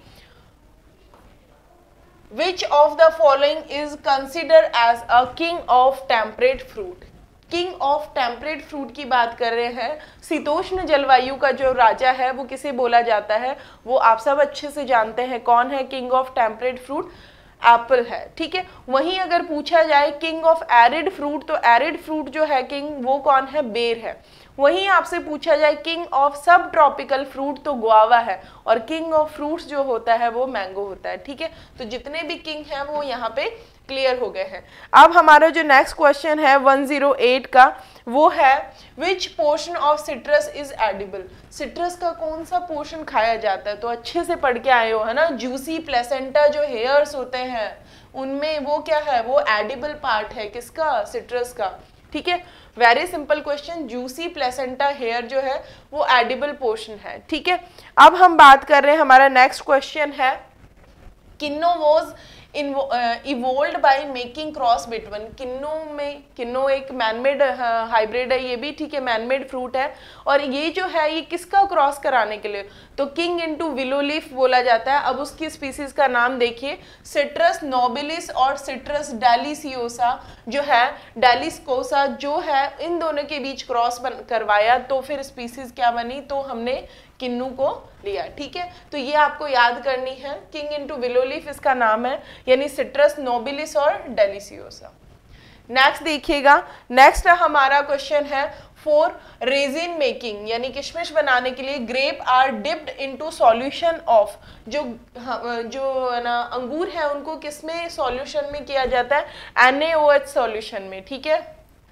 Which of the following is considered as a king of temperate fruit? King of temperate fruit की बात कर रहे हैं। शीतोष्ण जलवायु का जो राजा है वो किसे बोला जाता है, वो आप सब अच्छे से जानते हैं। कौन है king of temperate fruit, apple है, ठीक है। वहीं अगर पूछा जाए किंग ऑफ एरिड फ्रूट, तो एरिड फ्रूट जो है किंग वो कौन है, बेर है। वहीं आपसे पूछा जाए किंग ऑफ सब ट्रॉपिकल फ्रूट तो गुआवा है, और किंग ऑफ फ्रूट्स जो होता है वो मैंगो होता है, ठीक है। तो जितने भी किंग हैं वो यहाँ पे क्लियर हो गए हैं। अब हमारा जो नेक्स्ट क्वेश्चन है वन ज़ीरो एट का, वो है which portion of citrus is edible. Citrus का कौन सा पोर्शन खाया जाता है, तो अच्छे से पढ़ के आए हो है ना। जूसी प्लेसेंटा जो हेयर्स होते हैं उनमें वो क्या है, वो एडिबल पार्ट है किसका, सिट्रस का, ठीक है। Very simple question, juicy placenta hair जो है वो एडिबल पोर्शन है, ठीक है। अब हम बात कर रहे हैं, हमारा नेक्स्ट क्वेश्चन है kinnow was evolved by making cross between. Kinnow में, किन्नो एक मैनमेड हाइब्रिड है ये भी, ठीक है, मैनमेड फ्रूट है, और ये जो है ये किसका क्रॉस कराने के लिए, तो किंग इनटू विलो लीफ बोला जाता है। अब उसकी स्पीसीज का नाम देखिए, सिट्रस नोबिलिस और सिट्रस डेलिसियोसा जो है, डेलिस्कोसा जो है, इन दोनों के बीच क्रॉस करवाया तो फिर स्पीसीज क्या बनी, तो हमने किन्नू को लिया, ठीक है। तो ये आपको याद करनी है, किंग इनटू विलो लीफ इसका नाम है, यानी सिट्रस नोबिलिस और डेलिसियोसा। नेक्स्ट देखिएगा, नेक्स्ट हमारा क्वेश्चन है फॉर रेजिन मेकिंग, यानी किशमिश बनाने के लिए grape are dipped into solution of, जो जो है ना अंगूर है उनको किसमें सॉल्यूशन में किया जाता है, N A O H solution में, ठीक है,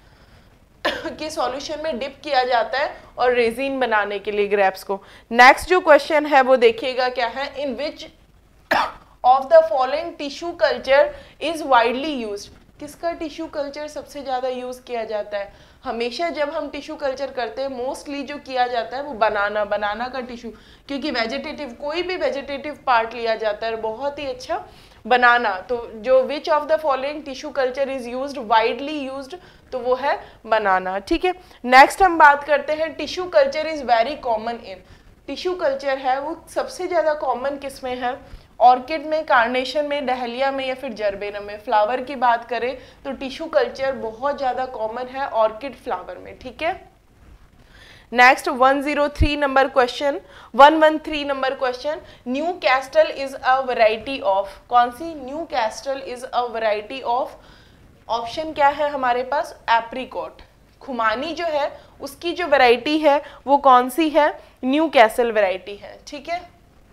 के सॉल्यूशन में डिप किया जाता है और रेजिन बनाने के लिए ग्रेप्स को। नेक्स्ट जो क्वेश्चन है वो देखिएगा क्या है, in which of the following tissue culture is widely used. किसका टिश्यू कल्चर सबसे ज्यादा यूज किया जाता है, हमेशा जब हम टिश्यू कल्चर करते हैं मोस्टली जो किया जाता है वो बनाना, बनाना का टिश्यू, क्योंकि वेजिटेटिव कोई भी वेजिटेटिव पार्ट लिया जाता है, बहुत ही अच्छा बनाना। तो जो which of the following tissue culture is used, widely used, तो वो है बनाना, ठीक है। नेक्स्ट हम बात करते हैं tissue culture is very common in. Tissue culture है वो सबसे ज्यादा कॉमन किसमें है, ऑर्किड में, कार्नेशन में, डहलिया में या फिर जर्बेनम में। फ्लावर की बात करें तो टिश्यू कल्चर बहुत ज्यादा कॉमन है ऑर्किड फ्लावर में, ठीक है। Next one zero three number question, one one three number question, Newcastle is a variety of. कौन सी, Newcastle is a variety of, option क्या है हमारे पास, एप्रिकॉट। खुमानी जो है उसकी जो वैरायटी है वो कौन सी है, न्यू कैसल वैरायटी है, ठीक है।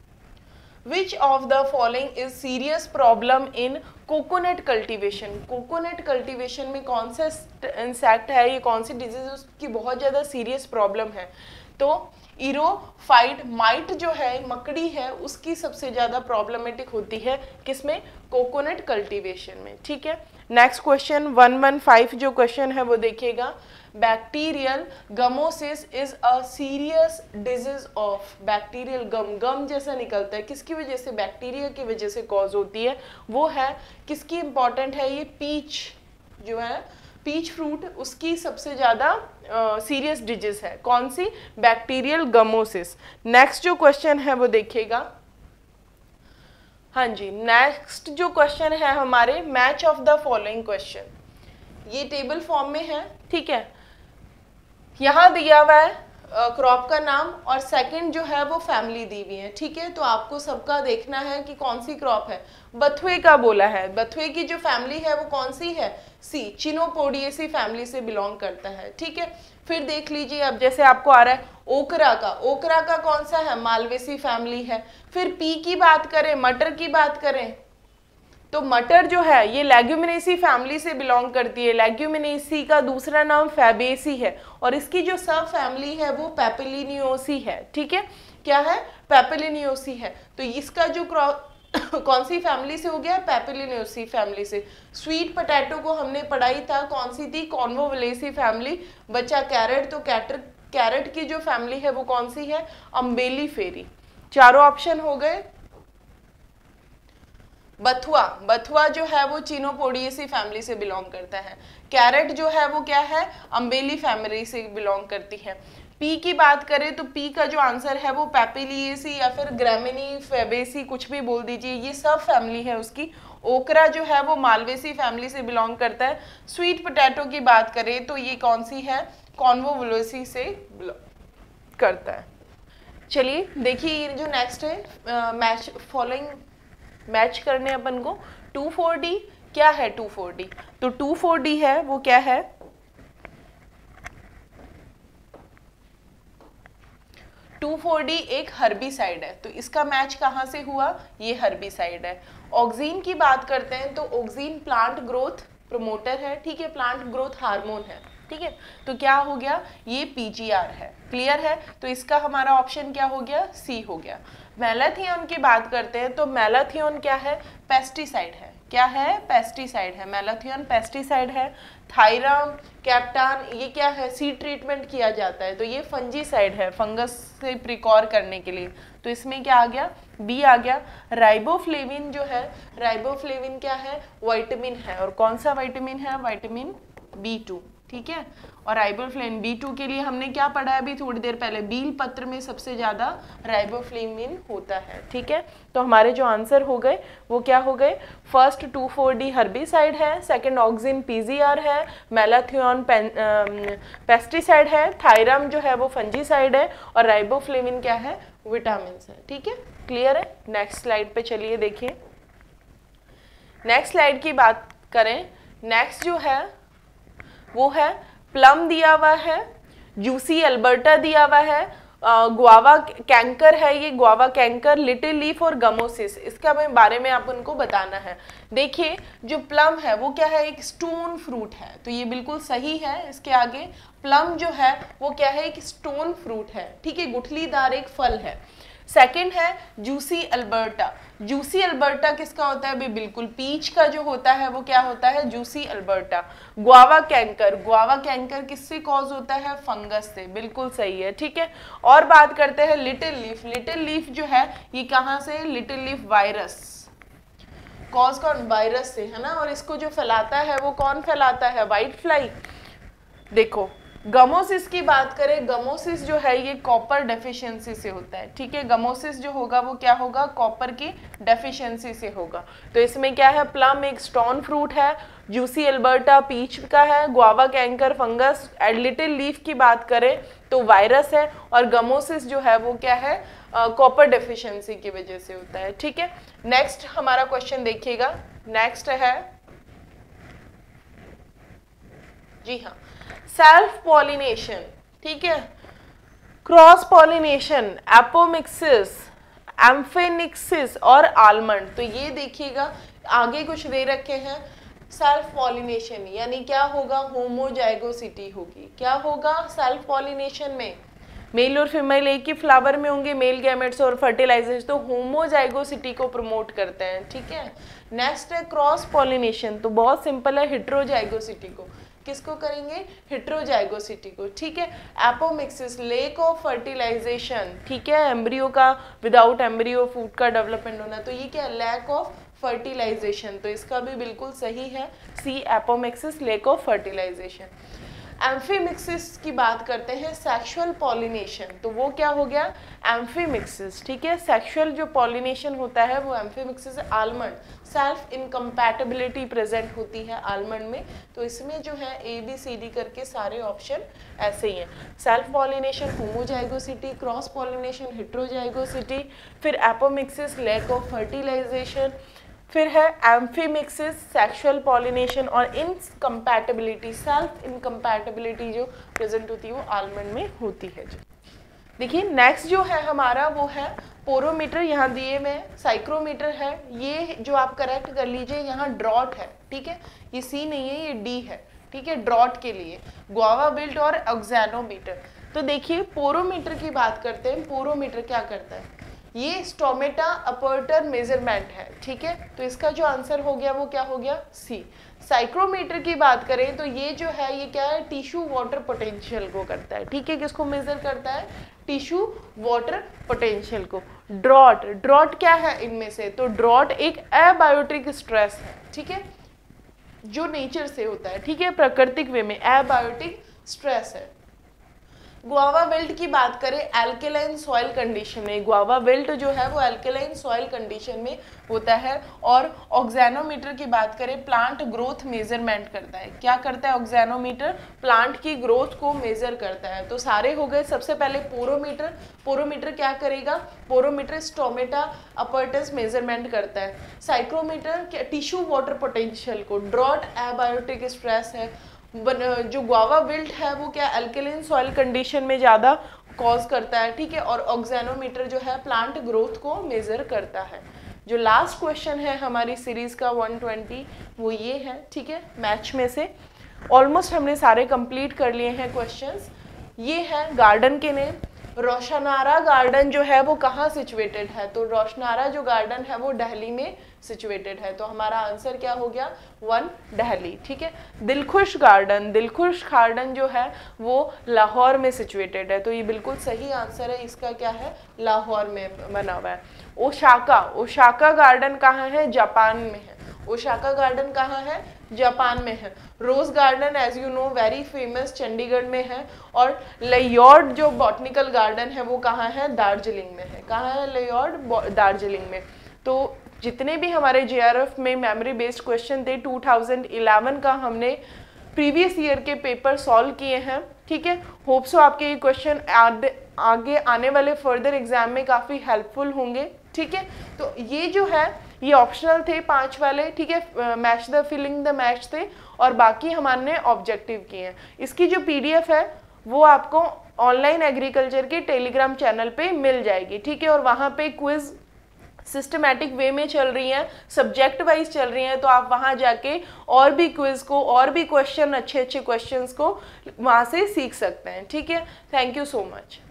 Which of the following is serious problem in coconut cultivation. Coconut cultivation में कौन सा इंसेक्ट है, ये कौन सी डिजीज उसकी बहुत ज़्यादा सीरियस प्रॉब्लम है, तो इरोफाइट माइट जो है, मकड़ी है, उसकी सबसे ज़्यादा प्रॉब्लमेटिक होती है किसमें, कोकोनट कल्टीवेशन में, ठीक है। Next question one one five जो क्वेश्चन है वो देखिएगा, bacterial gummosis is a serious disease of. Bacterial gum, gum जैसा निकलता है, किसकी वजह से, बैक्टीरिया की वजह से कॉज होती है, वो है किसकी इंपॉर्टेंट है, ये पीच जो है, पीच फ्रूट, उसकी सबसे ज्यादा सीरियस डिजीज है, कौन सी, बैक्टीरियल गमोसिस। नेक्स्ट जो क्वेश्चन है वो देखिएगा, हाँ जी, नेक्स्ट जो क्वेश्चन है हमारे, match of the following question, ये टेबल फॉर्म में है, ठीक है। यहाँ दिया हुआ है क्रॉप का नाम और सेकंड जो है वो फैमिली दी हुई है, ठीक है। तो आपको सबका देखना है कि कौन सी क्रॉप है। बथुए का बोला है, बथुए की जो फैमिली है वो कौन सी है, सी, चिनोपोडिएसी फैमिली से बिलोंग करता है, ठीक है। फिर देख लीजिए, अब जैसे आपको आ रहा है ओकरा का, ओकरा का कौन सा है, मालवेसी फैमिली है। फिर पी की बात करें, मटर की बात करें तो मटर जो है ये लेग्यूमिनेसी फैमिली से बिलोंग करती है। लेग्यूमिनेसी का दूसरा नाम फैबेसी है और इसकी जो सब फैमिली है वो पेपिलिनियोसी है, ठीक है। क्या है, पेपिलिनियोसी है। तो इसका जो कौन सी फैमिली से हो गया, पेपिलिनियोसी फैमिली से। स्वीट पोटैटो को हमने पढ़ाई था, कौन सी थी, कॉन्वोवलेसी फैमिली। बच्चा कैरेट, तो कैटर कैरेट की जो फैमिली है वो कौन सी है, अम्बेली फेरी। चारों ऑप्शन हो गए। बथुआ, बथुआ जो है वो चिनोपोडिएसी फैमिली से बिलोंग करता है। कैरेट जो है वो क्या है, अम्बेली फैमिली से बिलोंग करती है। पी की बात करें तो पी का जो आंसर है वो पेपिलिएसी या फिर ग्रामिनी फेबेसी, कुछ भी बोल दीजिए, ये सब फैमिली है उसकी। ओकरा जो है वो मालवेसी फैमिली से बिलोंग करता है। स्वीट पोटैटो की बात करें तो ये कौन सी है, कॉन्वोवुलेसी से बिलोंग करता है। चलिए देखिए ये जो नेक्स्ट है, मैच फॉलोइंग मैच करने अपन को। टू फोर डी क्या है, टू फोर डी, तो टू फोर डी है वो क्या है, टू फोर डी एक हर्बिसाइड है, तो इसका मैच कहाँ से हुआ, ये हर्बिसाइड है। ऑक्सीन की बात करते हैं तो ऑक्सीन प्लांट ग्रोथ प्रमोटर है, ठीक है, प्लांट ग्रोथ हार्मोन है, ठीक है। तो क्या हो गया, ये पीजीआर है, क्लियर है। तो इसका हमारा ऑप्शन क्या हो गया, सी हो गया। मैलाथियन की बात करते हैं तो मैलाथियन क्या है, पेस्टिसाइड है, क्या है, पेस्टिसाइड है, मैलाथियन पेस्टिसाइड है। थायरम, कैप्टान, ये क्या है, सीड ट्रीटमेंट किया जाता है, तो ये फंजीसाइड है, फंगस से प्रिकॉर करने के लिए, तो इसमें क्या आ गया, बी आ गया। राइबोफ्लेविन जो है, राइबोफ्लेविन क्या है, विटामिन है, और कौन सा विटामिन है, विटामिन बी टू, ठीक है। और राइबोफ्लेविन बी टू के लिए हमने क्या पढ़ा है अभी थोड़ी देर पहले, बील पत्र में सबसे ज्यादा राइबोफ्लेविन होता है, ठीक है। तो हमारे जो आंसर हो गए वो क्या हो गए, first two four D herbicide है, सेकंड ऑक्सिन पीजीआर है, मैलाथियन पेस्टिसाइड है, थायरम जो है वो फंजीसाइड है, और राइबोफ्लेविन क्या है, विटामिन है, ठीक है, क्लियर है। नेक्स्ट स्लाइड पे चलिए देखिए। नेक्स्ट स्लाइड की बात करें, नेक्स्ट जो है वो है प्लम दिया हुआ है, जूसी अल्बर्टा दिया हुआ है, गुआवा कैंकर है, ये गुआवा कैंकर, लिटिल लीफ और गमोसिस, इसका बारे में आप उनको बताना है। देखिए जो प्लम है वो क्या है, एक स्टोन फ्रूट है, तो ये बिल्कुल सही है। इसके आगे प्लम जो है वो क्या है, एक स्टोन फ्रूट है, ठीक है, गुठलीदार एक फल है। सेकंड है जूसी अल्बर्टा, जूसी अल्बर्टा किसका होता है भाई, बिल्कुल पीच का जो होता है वो क्या होता है, juicy Alberta. Guava canker, guava canker किससे कॉज होता है, फंगस से, बिल्कुल सही है, ठीक है। और बात करते हैं लिटिल लीफ, लिटिल लीफ जो है ये कहाँ से, लिटिल लीफ वायरस, कॉज कौन, वायरस से, है ना, और इसको जो फैलाता है वो कौन फैलाता है, व्हाइट फ्लाई। देखो गमोसिस की बात करें, गमोसिस जो है ये कॉपर डेफिशिएंसी से होता है, ठीक है, गमोसिस जो होगा वो क्या होगा, कॉपर की डेफिशिएंसी से होगा। तो इसमें क्या है, प्लम एक स्टोन फ्रूट है, जूसी अल्बर्टा पीच का है, guava canker fungus, and little leaf की बात करें तो वायरस है, और गमोसिस जो है वो क्या है, कॉपर डेफिशिएंसी की वजह से होता है, ठीक है। नेक्स्ट हमारा क्वेश्चन देखिएगा, नेक्स्ट है जी हाँ, सेल्फ पॉलिनेशन, ठीक है, क्रॉस पॉलिनेशन, एपोमिक्सिस, एम्फेनिक्सिस और आलमंड। तो ये देखिएगा आगे कुछ दे रखे हैं, सेल्फ पॉलिनेशन यानी क्या होगा, होमोजाइगोसिटी होगी। क्या होगा सेल्फ पॉलिनेशन में, मेल और फीमेल एक ही फ्लावर में होंगे, मेल गैमेट्स और फर्टिलाइजर्स, तो होमोजाइगोसिटी को प्रमोट करते हैं, ठीक है। नेक्स्ट है क्रॉस पॉलिनेशन, तो बहुत सिंपल है, हेट्रोजाइगोसिटी को, किसको करेंगे, हेट्रोजाइगोसिटी को, ठीक है। एपोमिक्सिस, लेक ऑफ फर्टिलाइजेशन, ठीक है, एम्ब्रियो का, विदाउट एम्ब्रियो फूड का डेवलपमेंट होना, तो ये क्या है, लैक ऑफ फर्टिलाइजेशन, तो इसका भी बिल्कुल सही है, C apomixis, lack of fertilization. Amphimixis की बात करते हैं, सेक्सुअल पॉलिनेशन, तो वो क्या हो गया, एम्फीमिक्सिस, ठीक है, सेक्सुअल जो पॉलिनेशन होता है वो amphimixis. Almond, self incompatibility present होती है आलमंड में, तो इसमें जो है ए बी सी डी करके सारे ऑप्शन ऐसे ही हैं, self pollination, homozygosity, cross pollination, heterozygosity, फिर एपोमिक्सिस, लैक ऑफ फर्टिलाइजेशन, फिर है एम्फीमिक्सिस, सेक्सुअल पॉलिनेशन, और इनकम्पैटिबिलिटी, सेल्फ इनकम्पैटिबिलिटी जो प्रेजेंट होती है वो आलमंड में होती है। देखिए नेक्स्ट जो है हमारा वो है पोरोमीटर, यहाँ दिए में साइक्रोमीटर है, ये जो आप करेक्ट कर लीजिए, यहाँ ड्रॉट है, ठीक है, ये सी नहीं है, ये डी है, ठीक है, ड्रॉट के लिए। गुआवा बिल्ट और ऑक्सैनोमीटर, तो देखिए पोरोमीटर की बात करते हैं, पोरोमीटर क्या करता है, ये स्टोमेटा अपर्टर मेजरमेंट है, ठीक है, तो इसका जो आंसर हो गया वो क्या हो गया, सी। साइक्रोमीटर की बात करें तो ये जो है ये क्या है, टिश्यू वाटर पोटेंशियल को करता है, ठीक है, किसको मेजर करता है, टिश्यू वाटर पोटेंशियल को। ड्रॉट, ड्रॉट क्या है इनमें से, तो ड्रॉट एक एबायोटिक स्ट्रेस है, ठीक है, जो नेचर से होता है, ठीक है, प्राकृतिक वे में एबायोटिक स्ट्रेस है। गुआवा विल्ट की बात करें, एल्केलाइन सॉइल कंडीशन में, गुआवा विल्ट जो है वो एल्केलाइन सॉइल कंडीशन में होता है। और ऑक्सैनोमीटर की बात करें, प्लांट ग्रोथ मेजरमेंट करता है, क्या करता है ऑक्सैनोमीटर, प्लांट की ग्रोथ को मेजर करता है। तो सारे हो गए, सबसे पहले पोरोमीटर, पोरोमीटर क्या करेगा, पोरोमीटर स्टोमेटा अपर्टस मेजरमेंट करता है। साइक्रोमीटर टिश्यू वाटर पोटेंशियल को, ड्रॉट एबायोटिक स्ट्रेस है, जो गुआवा विल्ट है वो क्या एल्केलाइन सॉइल कंडीशन में ज़्यादा कॉज करता है, ठीक है, और ऑक्सेनोमीटर जो है प्लांट ग्रोथ को मेजर करता है। जो लास्ट क्वेश्चन है हमारी सीरीज का वन ट्वेंटी वो ये है, ठीक है। मैच में से ऑलमोस्ट हमने सारे कंप्लीट कर लिए हैं क्वेश्चंस। ये है गार्डन के नेम। रोशनारा गार्डन जो है वो कहाँ सिचुएटेड है, तो रोशनारा जो गार्डन है वो दिल्ली में सिचुएटेड है, तो हमारा आंसर क्या हो गया, वन दिल्ली, ठीक है। दिलखुश गार्डन, दिलखुश गार्डन जो है वो लाहौर में सिचुएटेड है, तो ये बिल्कुल सही आंसर है, इसका क्या है, लाहौर में बना हुआ है। ओसाका, ओसाका गार्डन कहाँ है, जापान में है। ओसाका गार्डन कहाँ है, जापान में है। Rose garden as you know very famous Chandigarh में है, और लेयॉर्ड जो बॉटनिकल गार्डन है वो कहाँ है, दार्जिलिंग में है। कहाँ है लेयॉर्ड, दार्जिलिंग में। तो जितने भी हमारे जेआरएफ में मेमोरी बेस्ड क्वेश्चन थे टू थाउजेंड इलेवन का हमने प्रीवियस ईयर के पेपर सॉल्व किए हैं, ठीक है। होप सो आपके ये क्वेश्चन आगे आने वाले फर्दर एग्जाम में काफ़ी हेल्पफुल होंगे, ठीक है। तो ये जो है ये ऑप्शनल थे पांच वाले, ठीक है, match the following the match थे, और बाकी हमारे ऑब्जेक्टिव किए हैं। इसकी जो पीडीएफ है वो आपको ऑनलाइन एग्रीकल्चर के टेलीग्राम चैनल पे मिल जाएगी, ठीक है, और वहाँ पे क्विज सिस्टमैटिक वे में चल रही हैं, सब्जेक्ट वाइज चल रही हैं, तो आप वहाँ जाके और भी क्विज को, और भी क्वेश्चन, अच्छे अच्छे क्वेश्चंस को वहाँ से सीख सकते हैं, ठीक है। Thank you so much.